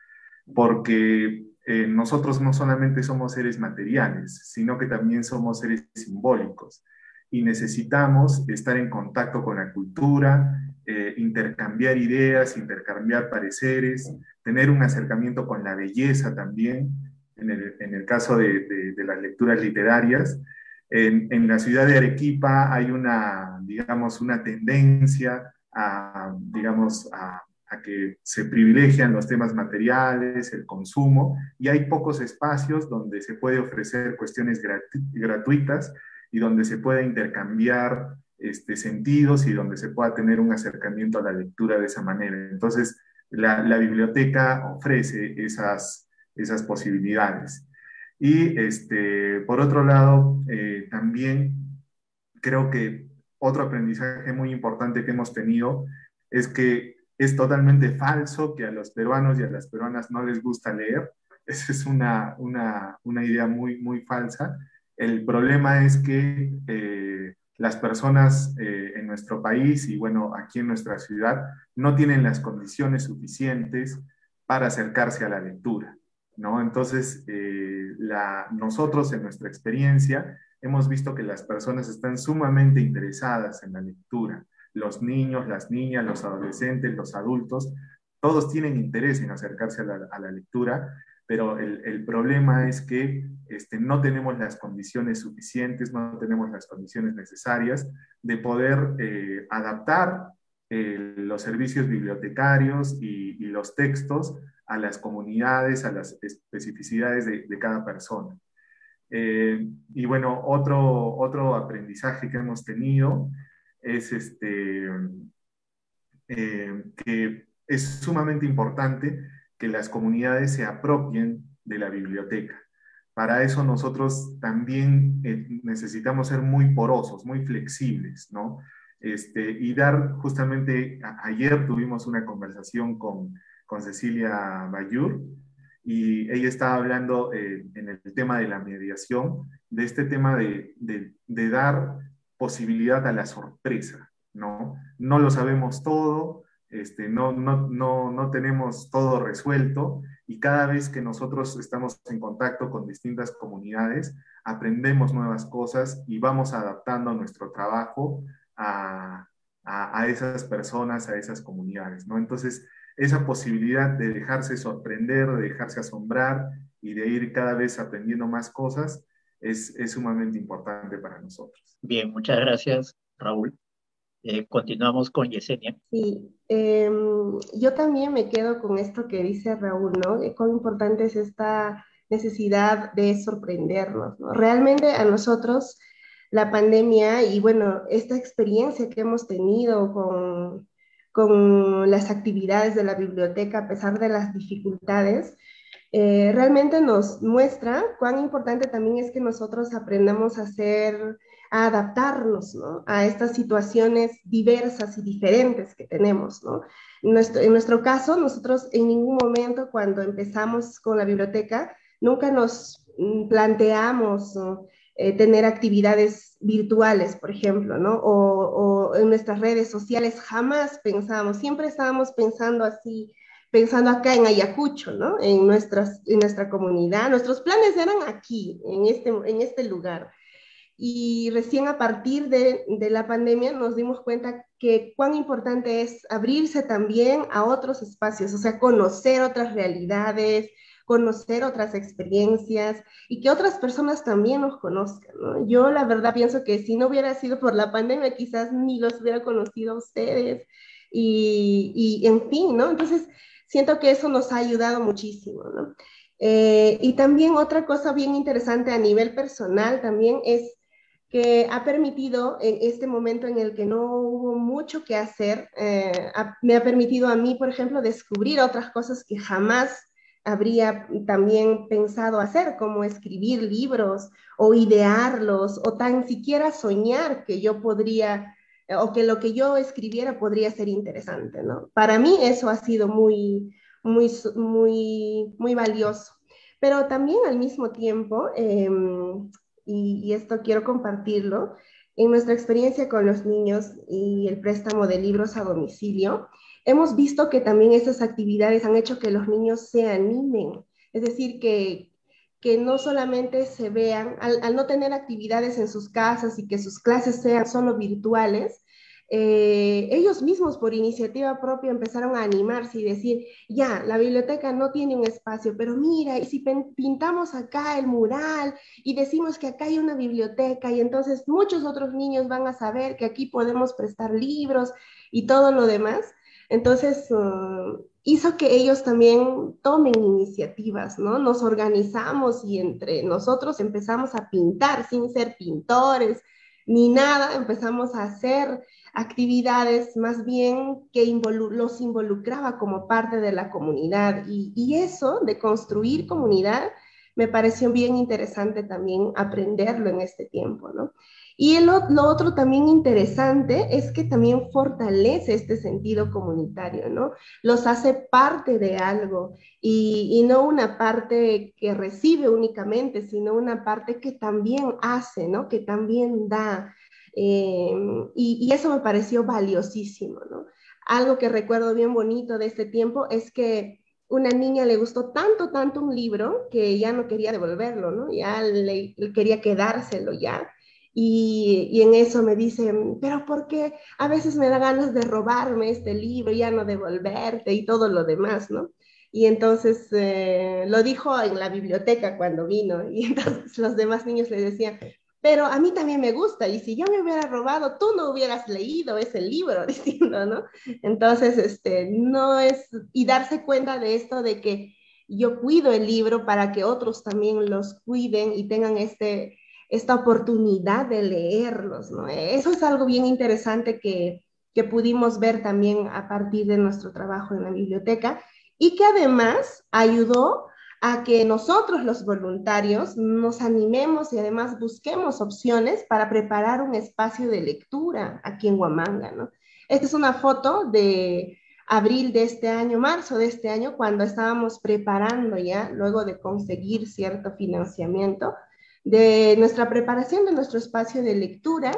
porque eh, nosotros no solamente somos seres materiales, sino que también somos seres simbólicos y necesitamos estar en contacto con la cultura, eh, intercambiar ideas, intercambiar pareceres, tener un acercamiento con la belleza también, en el, en el caso de, de, de las lecturas literarias. En, en la ciudad de Arequipa hay una, digamos, una tendencia a, digamos, a, a que se privilegian los temas materiales, el consumo, y hay pocos espacios donde se puede ofrecer cuestiones gratu gratuitas y donde se pueda intercambiar este, sentidos y donde se pueda tener un acercamiento a la lectura de esa manera. Entonces, la, la biblioteca ofrece esas, esas posibilidades. Y este, por otro lado, eh, también creo que otro aprendizaje muy importante que hemos tenido es que es totalmente falso que a los peruanos y a las peruanas no les gusta leer. Esa es una, una, una idea muy, muy falsa. El problema es que eh, las personas eh, en nuestro país y bueno, aquí en nuestra ciudad no tienen las condiciones suficientes para acercarse a la lectura, ¿no? Entonces, eh, la, nosotros en nuestra experiencia hemos visto que las personas están sumamente interesadas en la lectura, los niños, las niñas, los adolescentes, los adultos, todos tienen interés en acercarse a la, a la lectura, pero el, el problema es que este, no tenemos las condiciones suficientes, no tenemos las condiciones necesarias de poder eh, adaptar eh, los servicios bibliotecarios y, y los textos a las comunidades, a las especificidades de, de cada persona. Eh, y bueno, otro, otro aprendizaje que hemos tenido es este, eh, que es sumamente importante que las comunidades se apropien de la biblioteca. Para eso nosotros también eh, necesitamos ser muy porosos, muy flexibles, ¿no? Este, y dar justamente, a, ayer tuvimos una conversación con, con Cecilia Bayur, y ella estaba hablando eh, en el tema de la mediación, de este tema de, de, de dar posibilidad a la sorpresa, ¿no? No lo sabemos todo, este, no, no, no, no tenemos todo resuelto, y cada vez que nosotros estamos en contacto con distintas comunidades, aprendemos nuevas cosas y vamos adaptando nuestro trabajo a, a, a esas personas, a esas comunidades, ¿no? Entonces, esa posibilidad de dejarse sorprender, de dejarse asombrar y de ir cada vez aprendiendo más cosas es, es sumamente importante para nosotros.
Bien, muchas gracias, Raúl. Eh, continuamos con Yesenia.
Sí, eh, yo también me quedo con esto que dice Raúl, ¿no? De cuán importante es esta necesidad de sorprendernos, ¿no? Realmente a nosotros la pandemia y bueno, esta experiencia que hemos tenido con, con las actividades de la biblioteca a pesar de las dificultades, eh, realmente nos muestra cuán importante también es que nosotros aprendamos a hacer, a adaptarnos, ¿no? A estas situaciones diversas y diferentes que tenemos, ¿no? En nuestro, en nuestro caso, nosotros en ningún momento cuando empezamos con la biblioteca, nunca nos mm, planteamos, ¿no? eh, tener actividades virtuales, por ejemplo, ¿no? O, o en nuestras redes sociales jamás pensábamos, siempre estábamos pensando así, pensando acá en Ayacucho, ¿no? En, nuestras, en nuestra comunidad. Nuestros planes eran aquí, en este, en este lugar. Y recién a partir de, de la pandemia nos dimos cuenta que cuán importante es abrirse también a otros espacios, o sea, conocer otras realidades, conocer otras experiencias y que otras personas también nos conozcan, ¿no? Yo la verdad pienso que si no hubiera sido por la pandemia, quizás ni los hubiera conocido a ustedes y, y en fin, ¿no? Entonces, siento que eso nos ha ayudado muchísimo, ¿no? Eh, y también otra cosa bien interesante a nivel personal también es que ha permitido en este momento en el que no hubo mucho que hacer, eh, ha, me ha permitido a mí, por ejemplo, descubrir otras cosas que jamás habría también pensado hacer, como escribir libros o idearlos, o tan siquiera soñar que yo podría, o que lo que yo escribiera podría ser interesante, ¿no? Para mí eso ha sido muy, muy, muy, muy valioso. Pero también al mismo tiempo, eh, y, y esto quiero compartirlo, en nuestra experiencia con los niños y el préstamo de libros a domicilio, hemos visto que también estas actividades han hecho que los niños se animen, es decir, que, que no solamente se vean, al, al no tener actividades en sus casas y que sus clases sean solo virtuales, eh, ellos mismos por iniciativa propia empezaron a animarse y decir, ya, la biblioteca no tiene un espacio, pero mira, y si pintamos acá el mural y decimos que acá hay una biblioteca y entonces muchos otros niños van a saber que aquí podemos prestar libros y todo lo demás. Entonces, uh, hizo que ellos también tomen iniciativas, ¿no? Nos organizamos y entre nosotros empezamos a pintar sin ser pintores ni nada, empezamos a hacer actividades más bien que involu los involucraba como parte de la comunidad. Y, y eso de construir comunidad me pareció bien interesante también aprenderlo en este tiempo, ¿no? Y el, lo otro también interesante es que también fortalece este sentido comunitario, ¿no? Los hace parte de algo y, y no una parte que recibe únicamente, sino una parte que también hace, ¿no? Que también da. Eh, y, y eso me pareció valiosísimo, ¿no? Algo que recuerdo bien bonito de este tiempo es que una niña le gustó tanto, tanto un libro que ya no quería devolverlo, ¿no? Ya le, le quería quedárselo ya. Y, y en eso me dicen, pero ¿por qué a veces me da ganas de robarme este libro, ya no devolverte y todo lo demás, ¿no? Y entonces eh, lo dijo en la biblioteca cuando vino, y entonces los demás niños le decían, pero a mí también me gusta, y si yo me hubiera robado, tú no hubieras leído ese libro, diciendo, ¿no? Entonces, este, no es, y darse cuenta de esto, de que yo cuido el libro para que otros también los cuiden y tengan este, esta oportunidad de leerlos, ¿no? Eso es algo bien interesante que, que pudimos ver también a partir de nuestro trabajo en la biblioteca y que además ayudó a que nosotros los voluntarios nos animemos y además busquemos opciones para preparar un espacio de lectura aquí en Huamanga, ¿no? Esta es una foto de abril de este año, marzo de este año, cuando estábamos preparando ya, luego de conseguir cierto financiamiento, de nuestra preparación de nuestro espacio de lectura,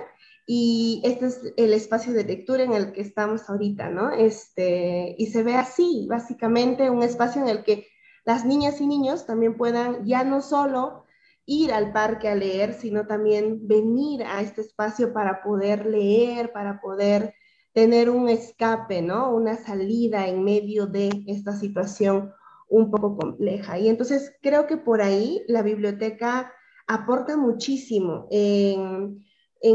y este es el espacio de lectura en el que estamos ahorita, ¿no? Este, y se ve así, básicamente un espacio en el que las niñas y niños también puedan ya no solo ir al parque a leer, sino también venir a este espacio para poder leer, para poder tener un escape, ¿no? Una salida en medio de esta situación un poco compleja. Y entonces creo que por ahí la biblioteca aporta muchísimo en,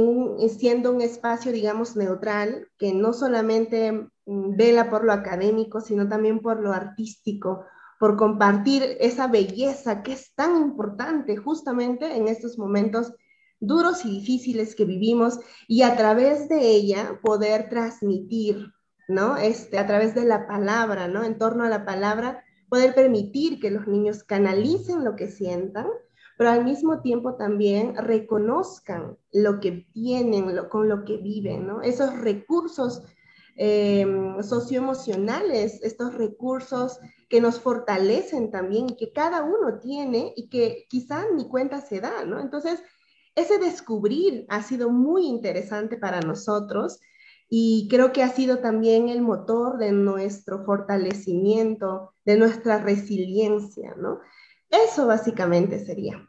en siendo un espacio, digamos, neutral, que no solamente mm, vela por lo académico, sino también por lo artístico, por compartir esa belleza que es tan importante justamente en estos momentos duros y difíciles que vivimos, y a través de ella poder transmitir, ¿no? Este, a través de la palabra, ¿no? En torno a la palabra, poder permitir que los niños canalicen lo que sientan, pero al mismo tiempo también reconozcan lo que tienen, lo, con lo que viven, ¿no? Esos recursos eh, socioemocionales, estos recursos que nos fortalecen también y que cada uno tiene y que quizá ni cuenta se da, ¿no? Entonces, ese descubrir ha sido muy interesante para nosotros y creo que ha sido también el motor de nuestro fortalecimiento, de nuestra resiliencia, ¿no? Eso básicamente sería.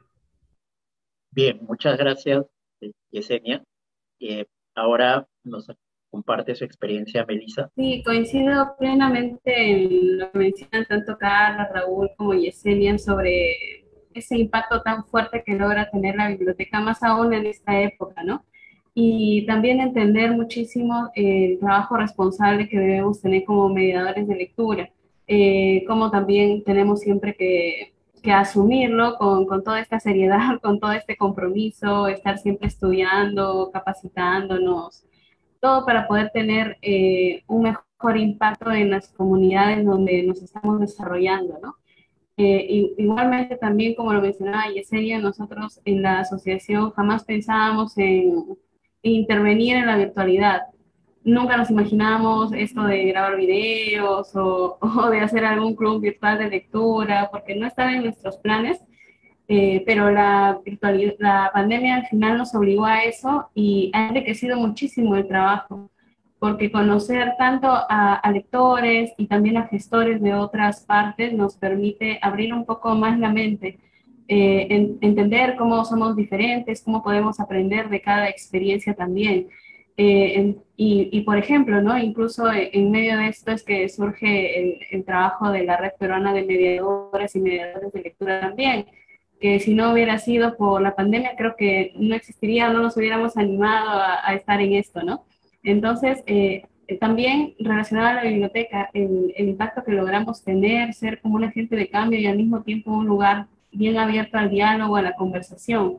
Bien, muchas gracias, eh, Yesenia. Eh, Ahora nos comparte su experiencia, Melissa.
Sí, coincido plenamente en lo que mencionan tanto Carla, Raúl como Yesenia sobre ese impacto tan fuerte que logra tener la biblioteca, más aún en esta época, ¿no? Y también entender muchísimo el trabajo responsable que debemos tener como mediadores de lectura, eh, como también tenemos siempre que, que asumirlo con, con toda esta seriedad, con todo este compromiso, estar siempre estudiando, capacitándonos, todo para poder tener eh, un mejor impacto en las comunidades donde nos estamos desarrollando, ¿no? Eh, igualmente también, como lo mencionaba Yesenia, nosotros en la asociación jamás pensábamos en, en intervenir en la virtualidad. Nunca nos imaginábamos esto de grabar videos o, o de hacer algún club virtual de lectura, porque no estaba en nuestros planes, eh, pero la, virtualidad, la pandemia al final nos obligó a eso y ha enriquecido muchísimo el trabajo, porque conocer tanto a, a lectores y también a gestores de otras partes nos permite abrir un poco más la mente, eh, en, entender cómo somos diferentes, cómo podemos aprender de cada experiencia también. Eh, en, y, y, por ejemplo, ¿no? Incluso en medio de esto es que surge el, el trabajo de la Red Peruana de Mediadores y Mediadores de Lectura también, que si no hubiera sido por la pandemia, creo que no existiría, no nos hubiéramos animado a, a estar en esto, ¿no? Entonces, eh, también relacionado a la biblioteca, el, el impacto que logramos tener, ser como un agente de cambio y al mismo tiempo un lugar bien abierto al diálogo, a la conversación.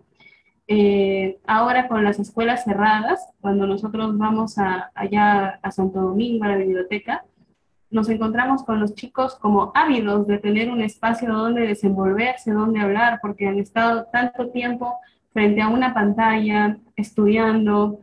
Eh, ahora con las escuelas cerradas, cuando nosotros vamos a, allá a Santo Domingo, a la biblioteca, nos encontramos con los chicos como ávidos de tener un espacio donde desenvolverse, donde hablar, porque han estado tanto tiempo frente a una pantalla, estudiando.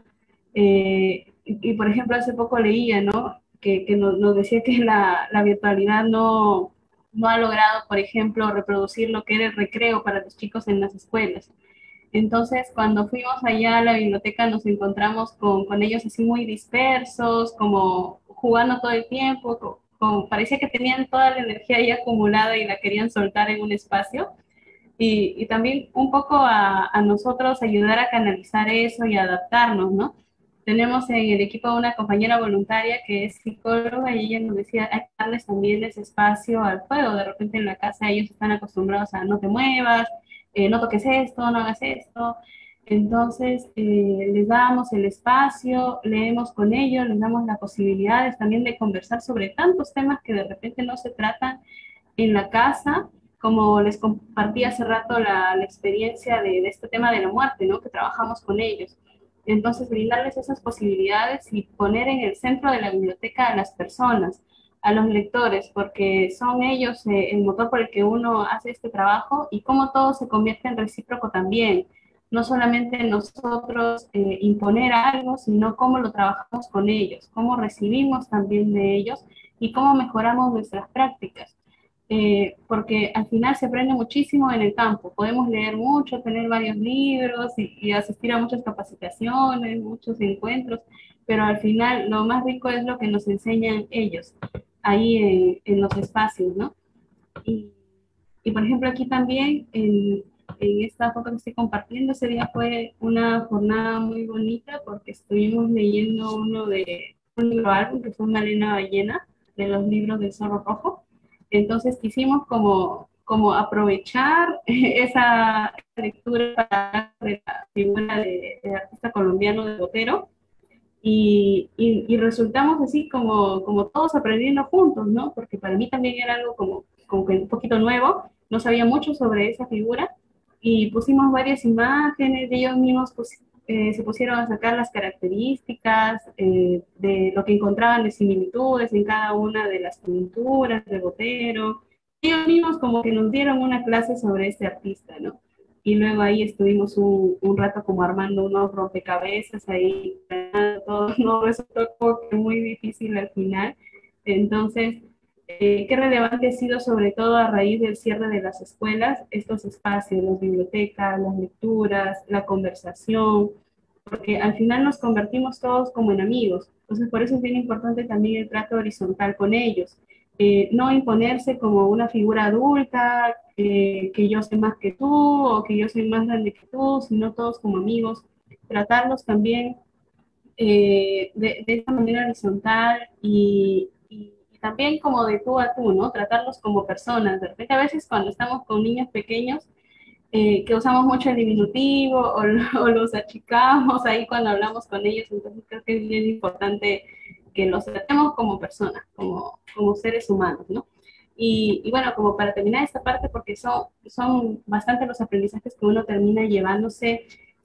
Eh, y, y, por ejemplo, hace poco leía, ¿no? Que, que nos, nos, decía que la, la virtualidad no, no ha logrado, por ejemplo, reproducir lo que era el recreo para los chicos en las escuelas. Entonces, cuando fuimos allá a la biblioteca, nos encontramos con, con ellos así muy dispersos, como jugando todo el tiempo, como, como parecía que tenían toda la energía ahí acumulada y la querían soltar en un espacio. y, y también un poco a, a nosotros ayudar a canalizar eso y adaptarnos, ¿no? Tenemos en el equipo una compañera voluntaria que es psicóloga y ella nos decía, hay que darles también ese espacio al juego. De repente en la casa ellos están acostumbrados a no te muevas, eh, no toques esto, no hagas esto. Entonces eh, les damos el espacio, leemos con ellos, les damos las posibilidades también de conversar sobre tantos temas que de repente no se tratan en la casa, como les compartí hace rato la, la experiencia de, de este tema de la muerte, ¿no? Que trabajamos con ellos. Entonces, brindarles esas posibilidades y poner en el centro de la biblioteca a las personas, a los lectores, porque son ellos eh, el motor por el que uno hace este trabajo y cómo todo se convierte en recíproco también. No solamente nosotros eh, imponer algo, sino cómo lo trabajamos con ellos, cómo recibimos también de ellos y cómo mejoramos nuestras prácticas. Eh, porque al final se aprende muchísimo en el campo. Podemos leer mucho, tener varios libros y, y asistir a muchas capacitaciones, muchos encuentros, pero al final lo más rico es lo que nos enseñan ellos, ahí en, en los espacios, ¿no? Y, y, por ejemplo, aquí también, en, en esta foto que estoy compartiendo, ese día fue una jornada muy bonita porque estuvimos leyendo uno de un libro álbum que fue Malena Ballena, de los libros del Zorro Rojo. Entonces quisimos como, como aprovechar esa lectura para la figura de, de artista colombiano de Botero y, y, y, resultamos así como, como todos aprendiendo juntos, ¿no? Porque para mí también era algo como, como que un poquito nuevo, no sabía mucho sobre esa figura y pusimos varias imágenes, ellos mismos pues, eh, se pusieron a sacar las características eh, de lo que encontraban de similitudes en cada una de las pinturas de Botero. Ellos mismos como que nos dieron una clase sobre este artista, ¿no? Y luego ahí estuvimos un, un rato como armando unos rompecabezas ahí, todo no resultó como que muy difícil al final. Entonces, eh, qué relevante ha sido sobre todo a raíz del cierre de las escuelas, estos espacios, las bibliotecas, las lecturas, la conversación, porque al final nos convertimos todos como en amigos. Entonces, por eso es bien importante también el trato horizontal con ellos. Eh, no imponerse como una figura adulta, eh, que yo sé más que tú o que yo soy más grande que tú, sino todos como amigos, tratarlos también eh, de, de esta manera horizontal y, y, y también como de tú a tú, ¿no? Tratarlos como personas. De repente a veces cuando estamos con niños pequeños, eh, que usamos mucho el diminutivo o, o los achicamos ahí cuando hablamos con ellos, entonces creo que es bien importante que los tratemos como personas, como, como seres humanos, ¿no? Y, y, bueno, como para terminar esta parte, porque son, son bastante los aprendizajes que uno termina llevándose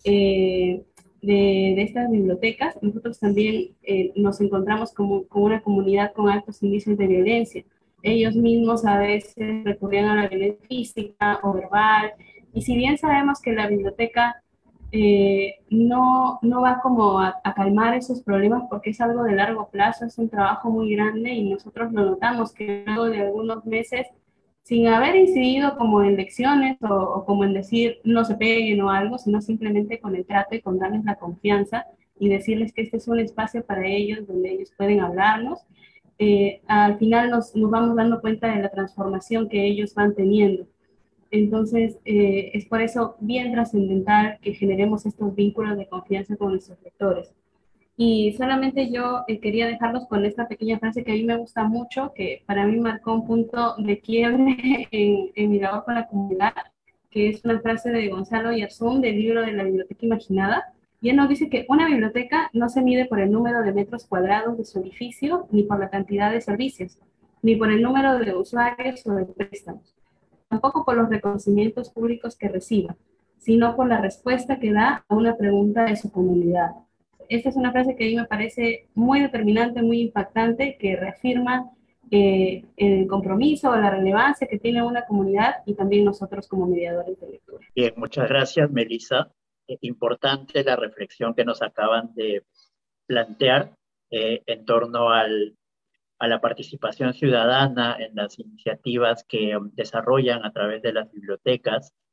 eh, de, de estas bibliotecas, nosotros también eh, nos encontramos como, como una comunidad con altos índices de violencia. Ellos mismos a veces recurrían a la violencia física o verbal, y si bien sabemos que la biblioteca eh, no, no va como a, a calmar esos problemas porque es algo de largo plazo, es un trabajo muy grande y nosotros lo notamos que luego de algunos meses, sin haber incidido como en lecciones o, o como en decir no se peguen o algo, sino simplemente con el trato y con darles la confianza y decirles que este es un espacio para ellos donde ellos pueden hablarnos, eh, al final nos, nos vamos dando cuenta de la transformación que ellos van teniendo. Entonces, eh, es por eso bien trascendental que generemos estos vínculos de confianza con nuestros lectores. Y solamente yo eh, quería dejarlos con esta pequeña frase que a mí me gusta mucho, que para mí marcó un punto de quiebre en, en mi labor con la comunidad, que es una frase de Gonzalo Yarzún del libro de la Biblioteca Imaginada. Y él nos dice que una biblioteca no se mide por el número de metros cuadrados de su edificio, ni por la cantidad de servicios, ni por el número de usuarios o de préstamos, tampoco por los reconocimientos públicos que reciba, sino por la respuesta que da a una pregunta de su comunidad. Esta es una frase que a mí me parece muy determinante, muy impactante, que reafirma eh, el compromiso o la relevancia que tiene una comunidad y también nosotros como mediadores de lectura.
Bien, muchas gracias, Melissa. Eh, importante la reflexión que nos acaban de plantear eh, en torno al, a la participación ciudadana en las iniciativas que um, desarrollan a través de las bibliotecas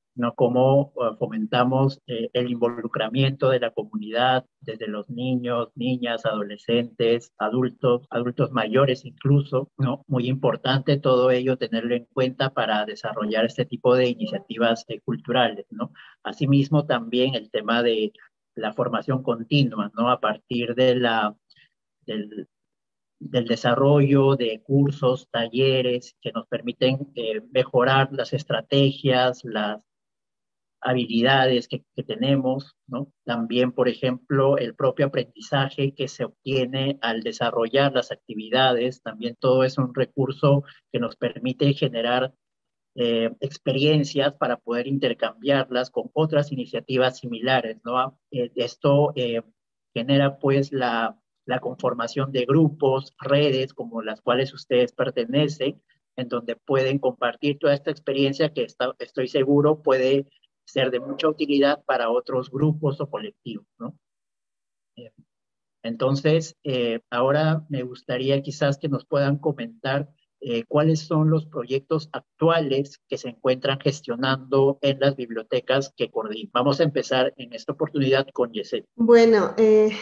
¿no? Cómo uh, fomentamos eh, el involucramiento de la comunidad, desde los niños, niñas, adolescentes, adultos, adultos mayores incluso, ¿no? Muy importante todo ello tenerlo en cuenta para desarrollar este tipo de iniciativas eh, culturales, ¿no? Asimismo, también el tema de la formación continua, ¿no? A partir de la, del, del desarrollo de cursos, talleres que nos permiten eh, mejorar las estrategias, las habilidades que, que tenemos, ¿no? También, por ejemplo, el propio aprendizaje que se obtiene al desarrollar las actividades, también todo es un recurso que nos permite generar eh, experiencias para poder intercambiarlas con otras iniciativas similares, ¿no? Eh, esto eh, genera pues la, la conformación de grupos, redes como las cuales ustedes pertenecen, en donde pueden compartir toda esta experiencia que está, estoy seguro puede ser de mucha utilidad para otros grupos o colectivos, ¿no? Eh, entonces, eh, ahora me gustaría quizás que nos puedan comentar eh, cuáles son los proyectos actuales que se encuentran gestionando en las bibliotecas que coordinan. Vamos a empezar en esta oportunidad con Yesenia.
Bueno, eh,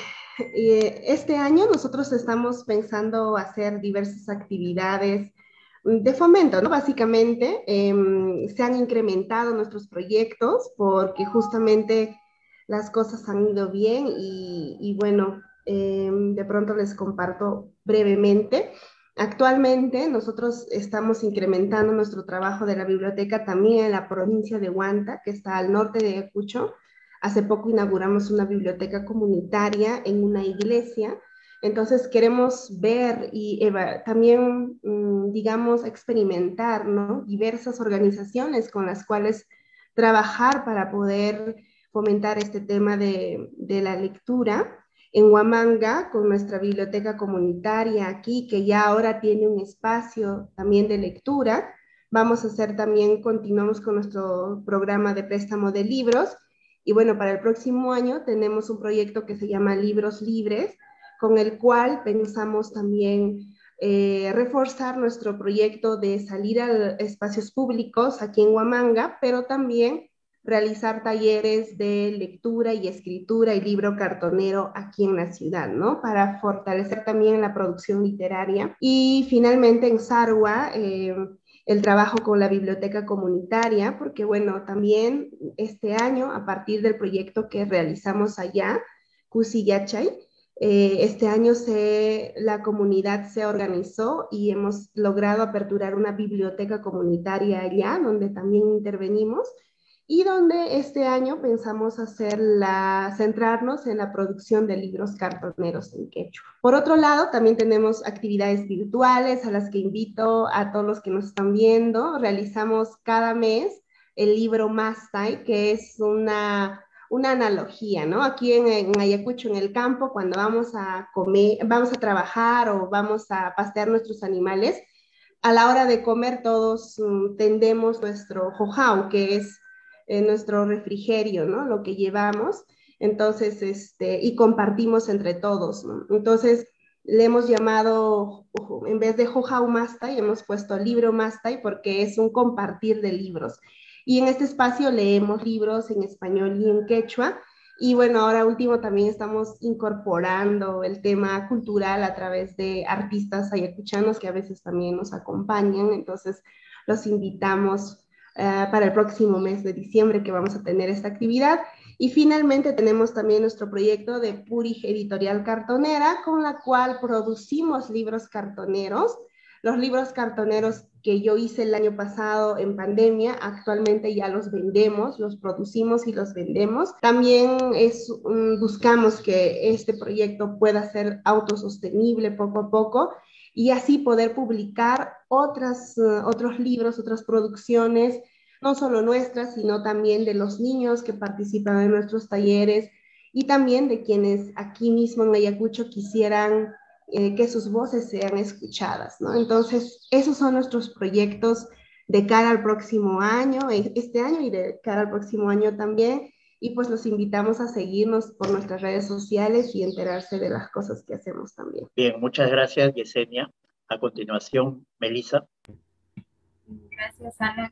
eh, este año nosotros estamos pensando hacer diversas actividades de fomento, ¿no? Básicamente, eh, se han incrementado nuestros proyectos porque justamente las cosas han ido bien y, y bueno, eh, de pronto les comparto brevemente. Actualmente nosotros estamos incrementando nuestro trabajo de la biblioteca también en la provincia de Huanta, que está al norte de Ayacucho. Hace poco inauguramos una biblioteca comunitaria en una iglesia. Entonces queremos ver y también, mmm, digamos, experimentar, ¿no? Diversas organizaciones con las cuales trabajar para poder fomentar este tema de, de la lectura. En Huamanga, con nuestra biblioteca comunitaria aquí, que ya ahora tiene un espacio también de lectura, vamos a hacer también, continuamos con nuestro programa de préstamo de libros. Y bueno, para el próximo año tenemos un proyecto que se llama Libros Libres, con el cual pensamos también eh, reforzar nuestro proyecto de salir a espacios públicos aquí en Huamanga, pero también realizar talleres de lectura y escritura y libro cartonero aquí en la ciudad, ¿no? Para fortalecer también la producción literaria. Y finalmente en Sarua, eh, el trabajo con la biblioteca comunitaria, porque bueno, también este año, a partir del proyecto que realizamos allá, Cusillachay, eh, este año se, la comunidad se organizó y hemos logrado aperturar una biblioteca comunitaria allá, donde también intervenimos, y donde este año pensamos hacer la, centrarnos en la producción de libros cartoneros en quechua. Por otro lado, también tenemos actividades virtuales a las que invito a todos los que nos están viendo. Realizamos cada mes el libro Mastai, que es una, una analogía, ¿no? Aquí en, en Ayacucho, en el campo, cuando vamos a comer, vamos a trabajar o vamos a pastear nuestros animales, a la hora de comer todos um, tendemos nuestro jojau, que es en nuestro refrigerio, ¿no? Lo que llevamos, entonces, este, y compartimos entre todos, ¿no? Entonces, le hemos llamado, en vez de Jojau Mastai, hemos puesto Libro Mastai porque es un compartir de libros. Y en este espacio leemos libros en español y en quechua. Y bueno, ahora último también estamos incorporando el tema cultural a través de artistas ayacuchanos que a veces también nos acompañan. Entonces, los invitamos Uh, para el próximo mes de diciembre que vamos a tener esta actividad. Y finalmente tenemos también nuestro proyecto de Puri Editorial Cartonera, con la cual producimos libros cartoneros. Los libros cartoneros que yo hice el año pasado en pandemia, actualmente ya los vendemos, los producimos y los vendemos. También es, um, buscamos que este proyecto pueda ser autosostenible poco a poco, y así poder publicar otras, uh, otros libros, otras producciones, no solo nuestras, sino también de los niños que participan en nuestros talleres y también de quienes aquí mismo en Ayacucho quisieran eh, que sus voces sean escuchadas, ¿no? Entonces, esos son nuestros proyectos de cara al próximo año, este año y de cara al próximo año también. Y pues los invitamos a seguirnos por nuestras redes sociales y enterarse de las cosas que hacemos también.
Bien, muchas gracias, Yesenia. A continuación, Melissa.
Gracias, Ana.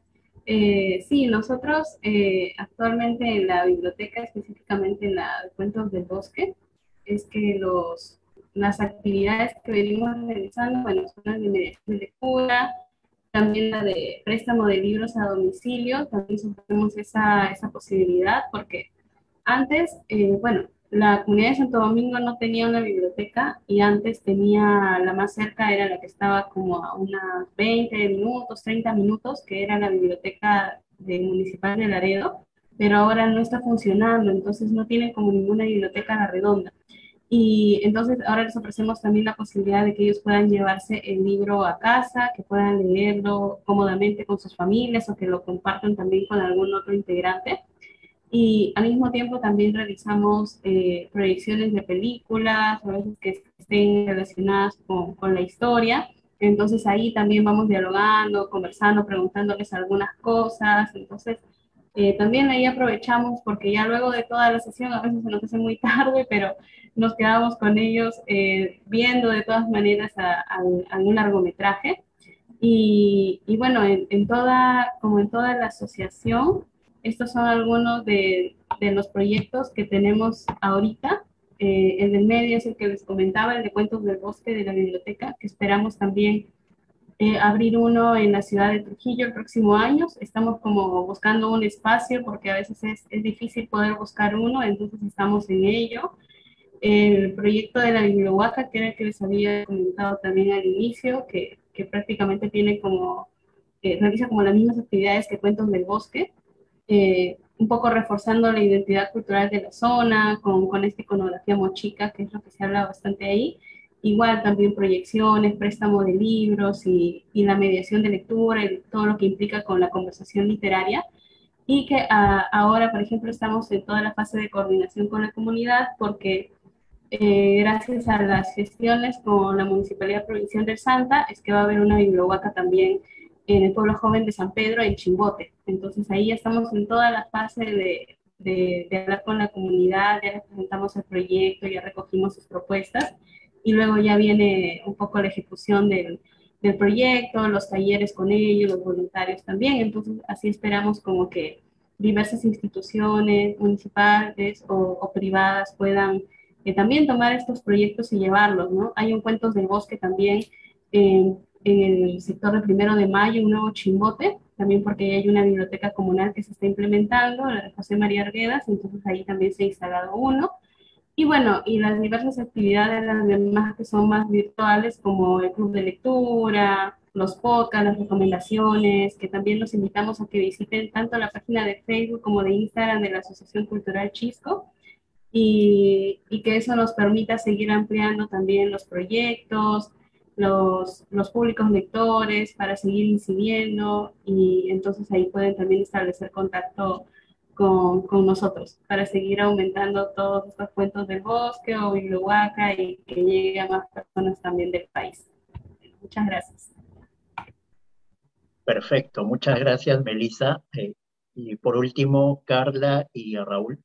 Eh, sí, nosotros eh, actualmente en la biblioteca, específicamente en la de Cuentos del Bosque, es que los, las actividades que venimos realizando, bueno, son las de mediación de lectura, también la de préstamo de libros a domicilio, también tenemos esa, esa posibilidad, porque antes, eh, bueno, la comunidad de Santo Domingo no tenía una biblioteca y antes tenía, la más cerca era la que estaba como a unas veinte minutos, treinta minutos, que era la biblioteca de municipal de Laredo, pero ahora no está funcionando, entonces no tienen como ninguna biblioteca a la redonda. Y entonces ahora les ofrecemos también la posibilidad de que ellos puedan llevarse el libro a casa, que puedan leerlo cómodamente con sus familias o que lo compartan también con algún otro integrante. Y al mismo tiempo también realizamos eh, proyecciones de películas, a veces que estén relacionadas con, con la historia. Entonces ahí también vamos dialogando, conversando, preguntándoles algunas cosas. Entonces eh, también ahí aprovechamos porque ya luego de toda la sesión a veces se nos hace muy tarde, pero nos quedamos con ellos eh, viendo de todas maneras a, a, a un largometraje. Y, y bueno, en, en, toda, como en toda la asociación, estos son algunos de, de los proyectos que tenemos ahorita. Eh, el del medio es el que les comentaba, el de Cuentos del Bosque de la biblioteca, que esperamos también eh, abrir uno en la ciudad de Trujillo el próximo año. Estamos como buscando un espacio porque a veces es, es difícil poder buscar uno, entonces estamos en ello. El proyecto de la biblioteca, que era el que les había comentado también al inicio, que, que prácticamente tiene como, eh, realiza como las mismas actividades que Cuentos del Bosque, eh, un poco reforzando la identidad cultural de la zona, con, con esta iconografía mochica, que es lo que se habla bastante ahí. Igual también proyecciones, préstamo de libros y, y la mediación de lectura y todo lo que implica con la conversación literaria. Y que a, ahora, por ejemplo, estamos en toda la fase de coordinación con la comunidad porque eh, gracias a las gestiones con la Municipalidad Provincial del Santa, es que va a haber una biblioteca también en el pueblo joven de San Pedro, en Chimbote. Entonces ahí ya estamos en toda la fase de, de, de hablar con la comunidad, ya les presentamos el proyecto, ya recogimos sus propuestas y luego ya viene un poco la ejecución del, del proyecto, los talleres con ellos, los voluntarios también. Entonces así esperamos como que diversas instituciones municipales o, o privadas puedan eh, también tomar estos proyectos y llevarlos, ¿no? Hay un Cuentos del Bosque también en, en el sector de Primero de Mayo, un nuevo Chimbote, también porque hay una biblioteca comunal que se está implementando, la de José María Arguedas, entonces ahí también se ha instalado uno. Y bueno, y las diversas actividades, las demás que son más virtuales, como el club de lectura, los podcasts, las recomendaciones, que también los invitamos a que visiten tanto la página de Facebook como de Instagram de la Asociación Cultural Chisco, y, y que eso nos permita seguir ampliando también los proyectos, los, los públicos lectores para seguir incidiendo y entonces ahí pueden también establecer contacto con, con nosotros para seguir aumentando todos estos cuentos del bosque o biblioteca y que llegue a más personas también del país. Muchas gracias.
Perfecto, muchas gracias, Melissa. Eh, y por último, Carla y Raúl.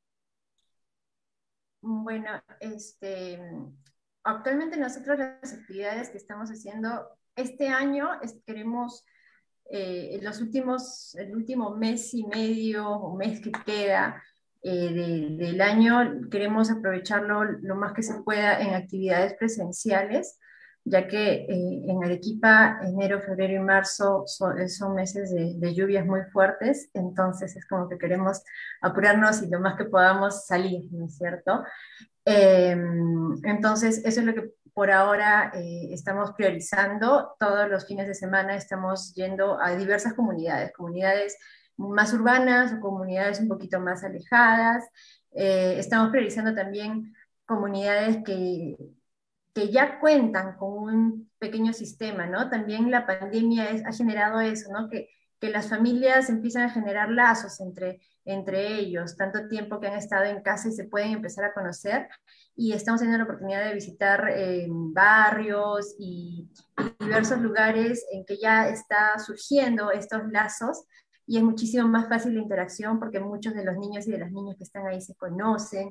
Bueno, este, actualmente nosotros las actividades que estamos haciendo este año es, queremos eh, los últimos, el último mes y medio o mes que queda eh, de, del año, queremos aprovecharlo lo más que se pueda en actividades presenciales, ya que eh, en Arequipa enero, febrero y marzo son, son meses de, de lluvias muy fuertes, entonces es como que queremos apurarnos y lo más que podamos salir, ¿no es cierto? Eh, entonces, eso es lo que por ahora eh, estamos priorizando. Todos los fines de semana estamos yendo a diversas comunidades, comunidades más urbanas o comunidades un poquito más alejadas. Eh, estamos priorizando también comunidades que, que ya cuentan con un pequeño sistema, ¿no? También la pandemia es, ha generado eso, ¿no? Que, que las familias empiezan a generar lazos entre, entre ellos, tanto tiempo que han estado en casa y se pueden empezar a conocer. Y estamos teniendo la oportunidad de visitar eh, barrios y, y diversos lugares en que ya está surgiendo estos lazos y es muchísimo más fácil la interacción porque muchos de los niños y de las niñas que están ahí se conocen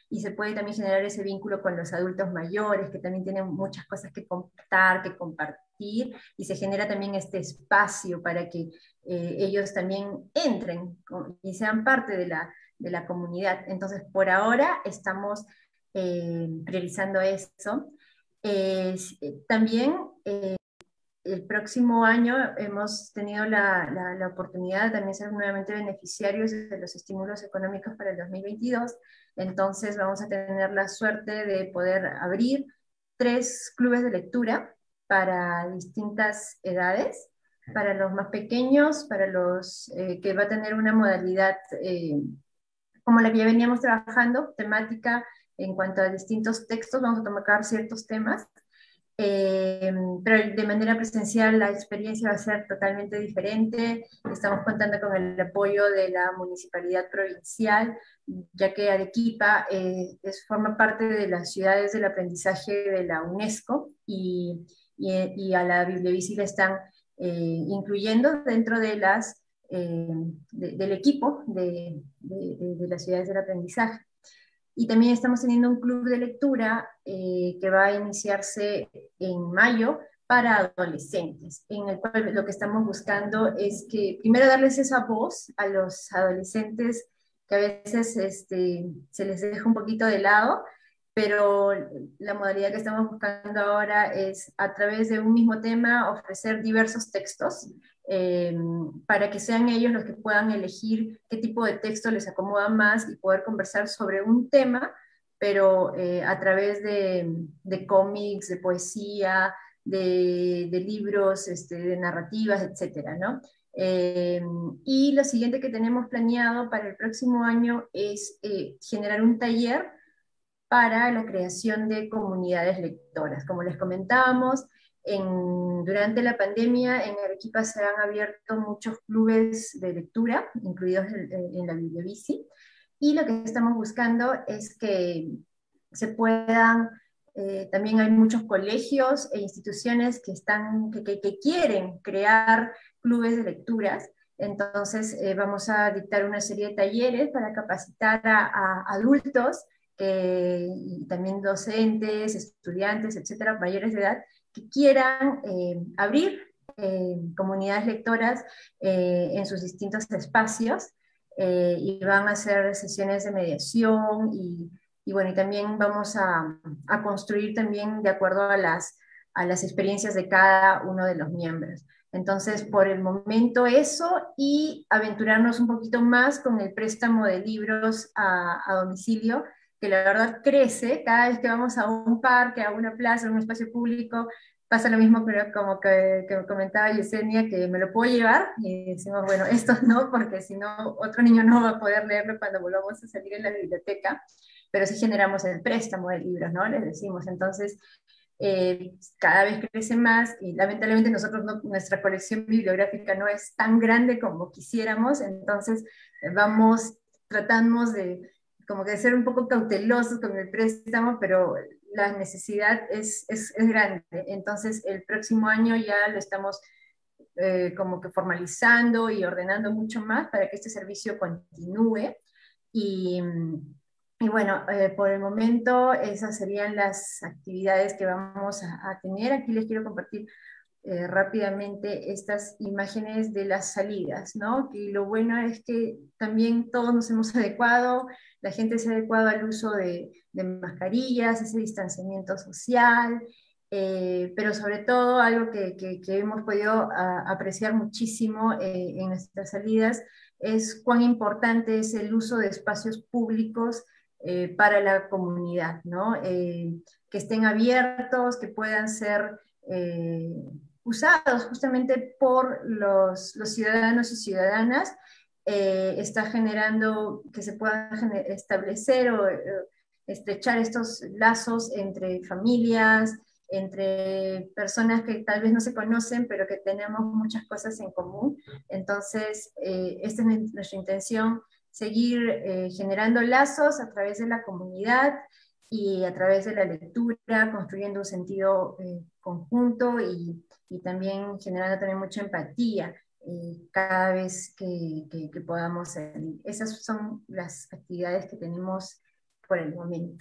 y se puede también generar ese vínculo con los adultos mayores, que también tienen muchas cosas que contar, que compartir, y se genera también este espacio para que eh, ellos también entren y sean parte de la, de la comunidad. Entonces, por ahora estamos eh, priorizando eso. Eh, también eh, el próximo año hemos tenido la, la, la oportunidad de también ser nuevamente beneficiarios de los estímulos económicos para el dos mil veintidós, entonces vamos a tener la suerte de poder abrir tres clubes de lectura para distintas edades, para los más pequeños, para los eh, que va a tener una modalidad eh, como la que ya veníamos trabajando, temática en cuanto a distintos textos, vamos a tocar ciertos temas, eh, pero de manera presencial la experiencia va a ser totalmente diferente. Estamos contando con el apoyo de la municipalidad provincial, ya que Arequipa eh, es, forma parte de las ciudades del aprendizaje de la UNESCO, y, y, y a la Bibliobici la están eh, incluyendo dentro de las, eh, de, del equipo de, de, de las ciudades del aprendizaje. Y también estamos teniendo un club de lectura eh, que va a iniciarse en mayo para adolescentes, en el cual lo que estamos buscando es que primero darles esa voz a los adolescentes que a veces este, se les deja un poquito de lado, pero la modalidad que estamos buscando ahora es, a través de un mismo tema, ofrecer diversos textos eh, para que sean ellos los que puedan elegir qué tipo de texto les acomoda más y poder conversar sobre un tema, pero eh, a través de, de cómics, de poesía, de, de libros, este, de narrativas, etcétera, ¿no? Eh, y lo siguiente que tenemos planeado para el próximo año es eh, generar un taller para la creación de comunidades lectoras. Como les comentábamos, en, durante la pandemia en Arequipa se han abierto muchos clubes de lectura, incluidos en, en la Bibliobici, y lo que estamos buscando es que se puedan, eh, también hay muchos colegios e instituciones que, están, que, que, que quieren crear clubes de lecturas. Entonces eh, vamos a dictar una serie de talleres para capacitar a, a adultos, Eh, y también docentes, estudiantes, etcétera, mayores de edad, que quieran eh, abrir eh, comunidades lectoras eh, en sus distintos espacios, eh, y van a hacer sesiones de mediación y, y bueno, y también vamos a, a construir también de acuerdo a las, a las experiencias de cada uno de los miembros. Entonces, por el momento eso, y aventurarnos un poquito más con el préstamo de libros a, a domicilio, que la verdad crece cada vez que vamos a un parque, a una plaza, a un espacio público. Pasa lo mismo pero como que, que comentaba Yesenia, que me lo puedo llevar, y decimos, bueno, estos no, porque si no, otro niño no va a poder leerlo cuando volvamos a salir en la biblioteca, pero sí generamos el préstamo de libros, ¿no? Les decimos, entonces, eh, cada vez crece más, y lamentablemente nosotros no, nuestra colección bibliográfica no es tan grande como quisiéramos, entonces vamos, tratamos de como que ser un poco cautelosos con el préstamo, pero la necesidad es, es, es grande. Entonces, el próximo año ya lo estamos eh, como que formalizando y ordenando mucho más para que este servicio continúe. Y, y bueno, eh, por el momento esas serían las actividades que vamos a, a tener. Aquí les quiero compartir Eh, rápidamente estas imágenes de las salidas, ¿no? Que lo bueno es que también todos nos hemos adecuado, la gente se ha adecuado al uso de, de mascarillas, ese distanciamiento social, eh, pero sobre todo algo que, que, que hemos podido a, apreciar muchísimo eh, en nuestras salidas es cuán importante es el uso de espacios públicos eh, para la comunidad, ¿no? Eh, que estén abiertos, que puedan ser eh, usados justamente por los, los ciudadanos y ciudadanas, eh, está generando que se puedan establecer o eh, estrechar estos lazos entre familias, entre personas que tal vez no se conocen, pero que tenemos muchas cosas en común. Entonces, eh, esta es nuestra intención, seguir eh, generando lazos a través de la comunidad y a través de la lectura, construyendo un sentido eh, conjunto y, y también generando también mucha empatía eh, cada vez que, que, que podamos salir. Esas son las actividades que tenemos por el momento.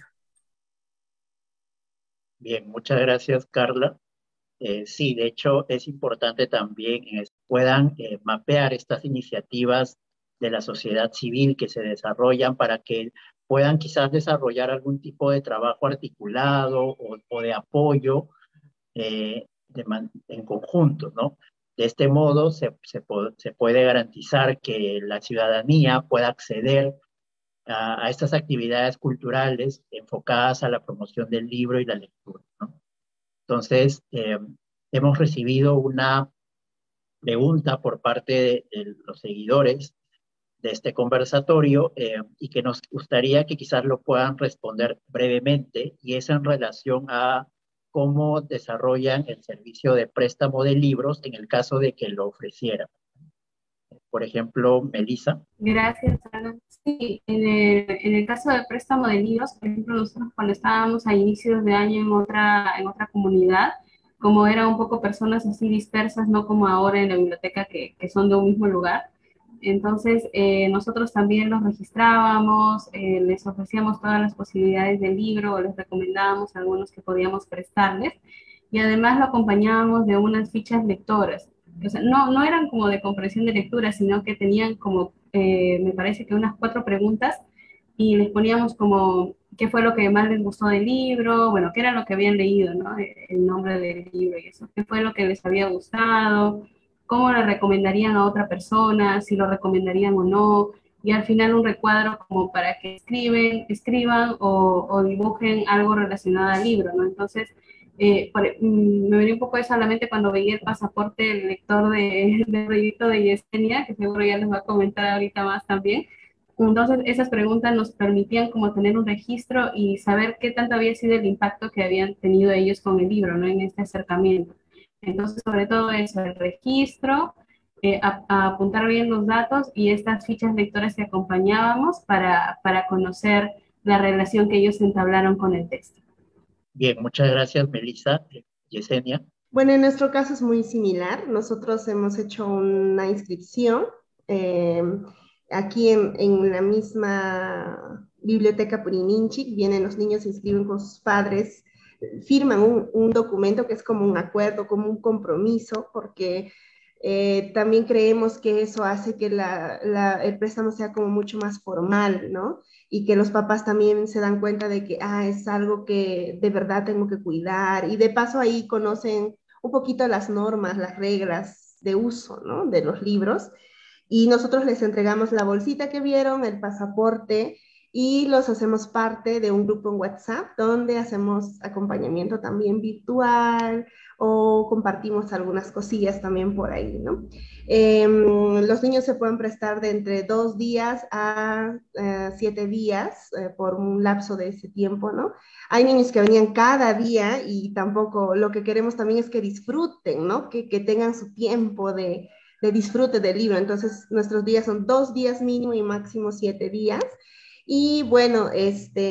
Bien, muchas gracias, Carla. Eh, sí, de hecho es importante también que puedan eh, mapear estas iniciativas de la sociedad civil que se desarrollan para que puedan quizás desarrollar algún tipo de trabajo articulado o, o de apoyo eh, de man, en conjunto, ¿no? De este modo se, se, se puede garantizar que la ciudadanía pueda acceder a, a estas actividades culturales enfocadas a la promoción del libro y la lectura, ¿no? Entonces, eh, hemos recibido una pregunta por parte de, de los seguidores de este conversatorio eh, y que nos gustaría que quizás lo puedan responder brevemente, y es en relación a cómo desarrollan el servicio de préstamo de libros en el caso de que lo ofrecieran. Por ejemplo, Melissa.
Gracias, Ana. Sí, en el, en el caso del préstamo de libros, por ejemplo, nosotros cuando estábamos a inicios de año en otra, en otra comunidad, como eran un poco personas así dispersas, no como ahora en la biblioteca que, que son de un mismo lugar, entonces eh, nosotros también los registrábamos, eh, les ofrecíamos todas las posibilidades del libro, o les recomendábamos algunos que podíamos prestarles, y además lo acompañábamos de unas fichas lectoras. O sea, no, no eran como de comprensión de lectura, sino que tenían como, eh, me parece que unas cuatro preguntas, y les poníamos como qué fue lo que más les gustó del libro, bueno, qué era lo que habían leído, ¿no? El nombre del libro y eso, qué fue lo que les había gustado, cómo le recomendarían a otra persona, si lo recomendarían o no, y al final un recuadro como para que escriben, escriban o, o dibujen algo relacionado al libro, ¿no? Entonces, eh, por, mm, me venía un poco eso a la mente cuando veía el pasaporte del lector de, del proyecto de Yesenia, que seguro ya les va a comentar ahorita más también. Entonces, esas preguntas nos permitían como tener un registro y saber qué tanto había sido el impacto que habían tenido ellos con el libro, ¿no? En este acercamiento. Entonces, sobre todo eso, el registro, eh, a, a apuntar bien los datos y estas fichas lectoras que acompañábamos para, para conocer la relación que ellos entablaron con el texto.
Bien, muchas gracias, Melissa. Yesenia.
Bueno, en nuestro caso es muy similar. Nosotros hemos hecho una inscripción eh, aquí en, en la misma biblioteca Purininchi. Vienen los niños, se inscriben con sus padres, firman un, un documento que es como un acuerdo, como un compromiso, porque eh, también creemos que eso hace que la, la, el préstamo sea como mucho más formal, ¿no? Y que los papás también se dan cuenta de que, ah, es algo que de verdad tengo que cuidar, y de paso ahí conocen un poquito las normas, las reglas de uso, ¿no? De los libros, y nosotros les entregamos la bolsita que vieron, el pasaporte, y los hacemos parte de un grupo en WhatsApp donde hacemos acompañamiento también virtual o compartimos algunas cosillas también por ahí, ¿no? Eh, los niños se pueden prestar de entre dos días a eh, siete días eh, por un lapso de ese tiempo, ¿no? Hay niños que venían cada día y tampoco, lo que queremos también es que disfruten, ¿no? Que, que tengan su tiempo de, de disfrute del libro. Entonces, nuestros días son dos días mínimo y máximo siete días. Y bueno, este,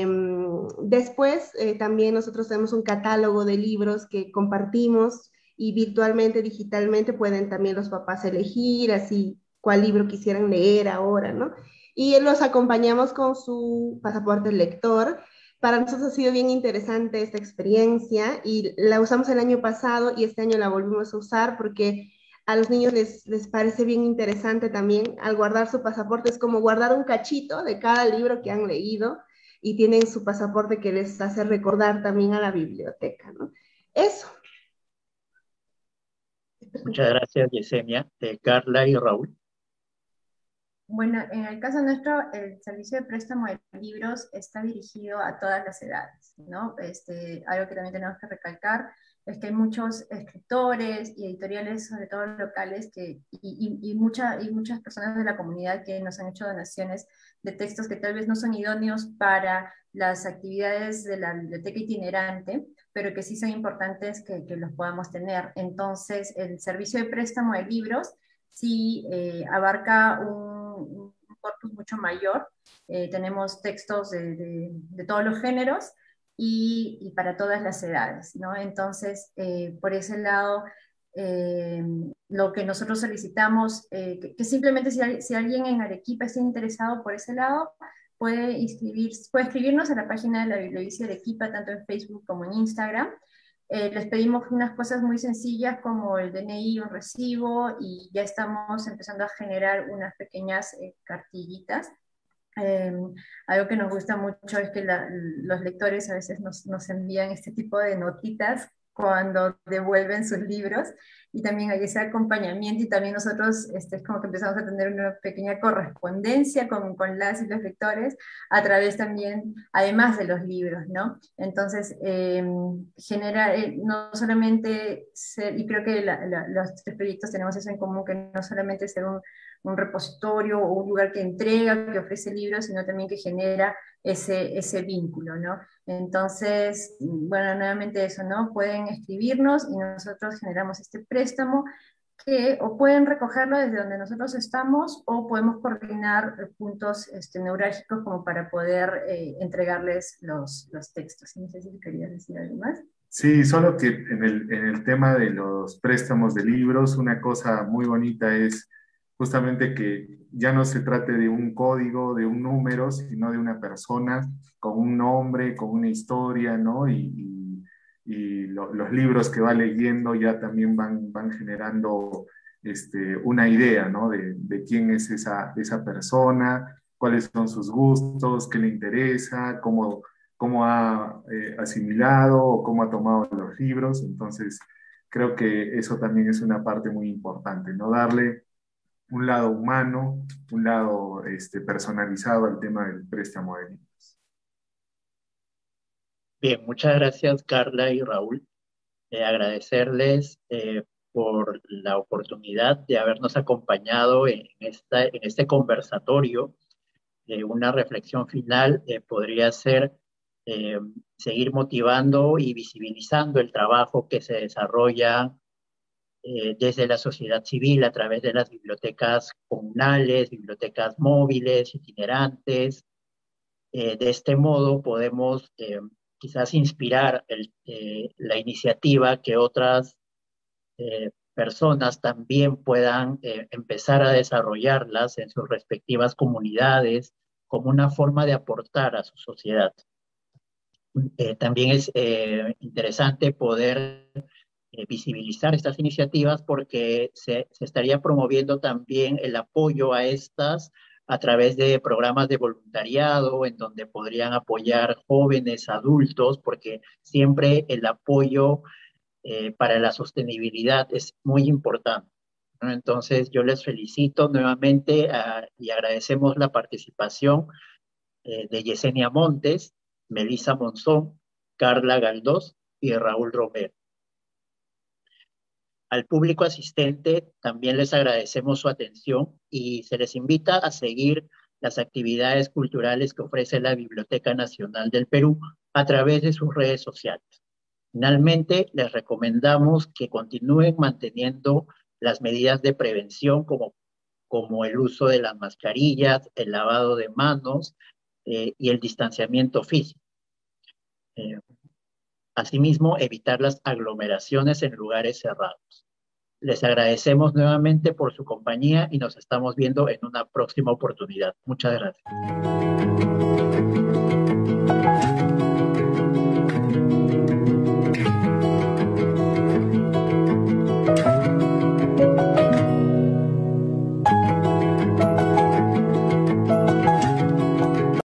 después eh, también nosotros tenemos un catálogo de libros que compartimos, y virtualmente, digitalmente, pueden también los papás elegir así cuál libro quisieran leer ahora, ¿no? Y los acompañamos con su pasaporte lector. Para nosotros ha sido bien interesante esta experiencia y la usamos el año pasado y este año la volvimos a usar porque a los niños les, les parece bien interesante también. Al guardar su pasaporte es como guardar un cachito de cada libro que han leído, y tienen su pasaporte que les hace recordar también a la biblioteca, ¿no? Eso.
Muchas gracias, Yesenia. Eh, Carla y Raúl.
Bueno, en el caso nuestro, el servicio de préstamo de libros está dirigido a todas las edades, ¿no? Este, algo que también tenemos que recalcar es que hay muchos escritores y editoriales, sobre todo locales, que, y, y, y, mucha, y muchas personas de la comunidad que nos han hecho donaciones de textos que tal vez no son idóneos para las actividades de la biblioteca itinerante, pero que sí son importantes que, que los podamos tener. Entonces, el servicio de préstamo de libros sí eh, abarca un un corpus mucho mayor. Eh, tenemos textos de, de, de todos los géneros y, y para todas las edades, ¿no? Entonces, eh, por ese lado, eh, lo que nosotros solicitamos, eh, que, que simplemente si, si alguien en Arequipa está interesado por ese lado, puede, inscribir, puede escribirnos a la página de la Bibliobici de Arequipa, tanto en Facebook como en Instagram. Eh, les pedimos unas cosas muy sencillas como el D N I, un recibo, y ya estamos empezando a generar unas pequeñas eh, cartillitas. Eh, Algo que nos gusta mucho es que la, los lectores a veces nos, nos envían este tipo de notitas cuando devuelven sus libros, y también hay ese acompañamiento, y también nosotros este, es como que empezamos a tener una pequeña correspondencia con, con las y los lectores a través también, además de los libros, ¿no? Entonces, eh, genera, eh, no solamente ser, y creo que la, la, los tres proyectos tenemos eso en común, que no solamente ser un, un repositorio o un lugar que entrega, que ofrece libros, sino también que genera ese, ese vínculo, ¿no? Entonces, bueno, nuevamente eso, ¿no? Pueden escribirnos y nosotros generamos este préstamo que o pueden recogerlo desde donde nosotros estamos o podemos coordinar puntos este, neurálgicos como para poder eh, entregarles los, los textos. No sé si querías decir algo más.
Sí, solo que en el, en el tema de los préstamos de libros, una cosa muy bonita es justamente que ya no se trate de un código, de un número, sino de una persona con un nombre, con una historia, ¿no? Y, y, y lo, los libros que va leyendo ya también van, van generando este, una idea, ¿no? De, de quién es esa, esa persona, cuáles son sus gustos, qué le interesa, cómo cómo ha eh, asimilado o cómo ha tomado los libros. Entonces, creo que eso también es una parte muy importante, ¿no? Darle un lado humano, un lado este, personalizado al tema del préstamo de libros.
Bien, muchas gracias Carla y Raúl. Eh, agradecerles eh, por la oportunidad de habernos acompañado en, esta, en este conversatorio. Eh, una reflexión final eh, podría ser eh, seguir motivando y visibilizando el trabajo que se desarrolla eh, desde la sociedad civil a través de las bibliotecas comunales, bibliotecas móviles, itinerantes. Eh, de este modo podemos eh, quizás inspirar el, eh, la iniciativa que otras eh, personas también puedan eh, empezar a desarrollarlas en sus respectivas comunidades como una forma de aportar a su sociedad. Eh, también es eh, interesante poder eh, visibilizar estas iniciativas porque se, se estaría promoviendo también el apoyo a estas a través de programas de voluntariado en donde podrían apoyar jóvenes, adultos, porque siempre el apoyo eh, para la sostenibilidad es muy importante, ¿no? Entonces yo les felicito nuevamente uh, y agradecemos la participación eh, de Yesenia Montes, Melissa Monzón, Carla Galdós y Raúl Romero. Al público asistente también les agradecemos su atención y se les invita a seguir las actividades culturales que ofrece la Biblioteca Nacional del Perú a través de sus redes sociales. Finalmente, les recomendamos que continúen manteniendo las medidas de prevención como, como el uso de las mascarillas, el lavado de manos eh, y el distanciamiento físico. Eh, asimismo, evitar las aglomeraciones en lugares cerrados. Les agradecemos nuevamente por su compañía y nos estamos viendo en una próxima oportunidad. Muchas gracias.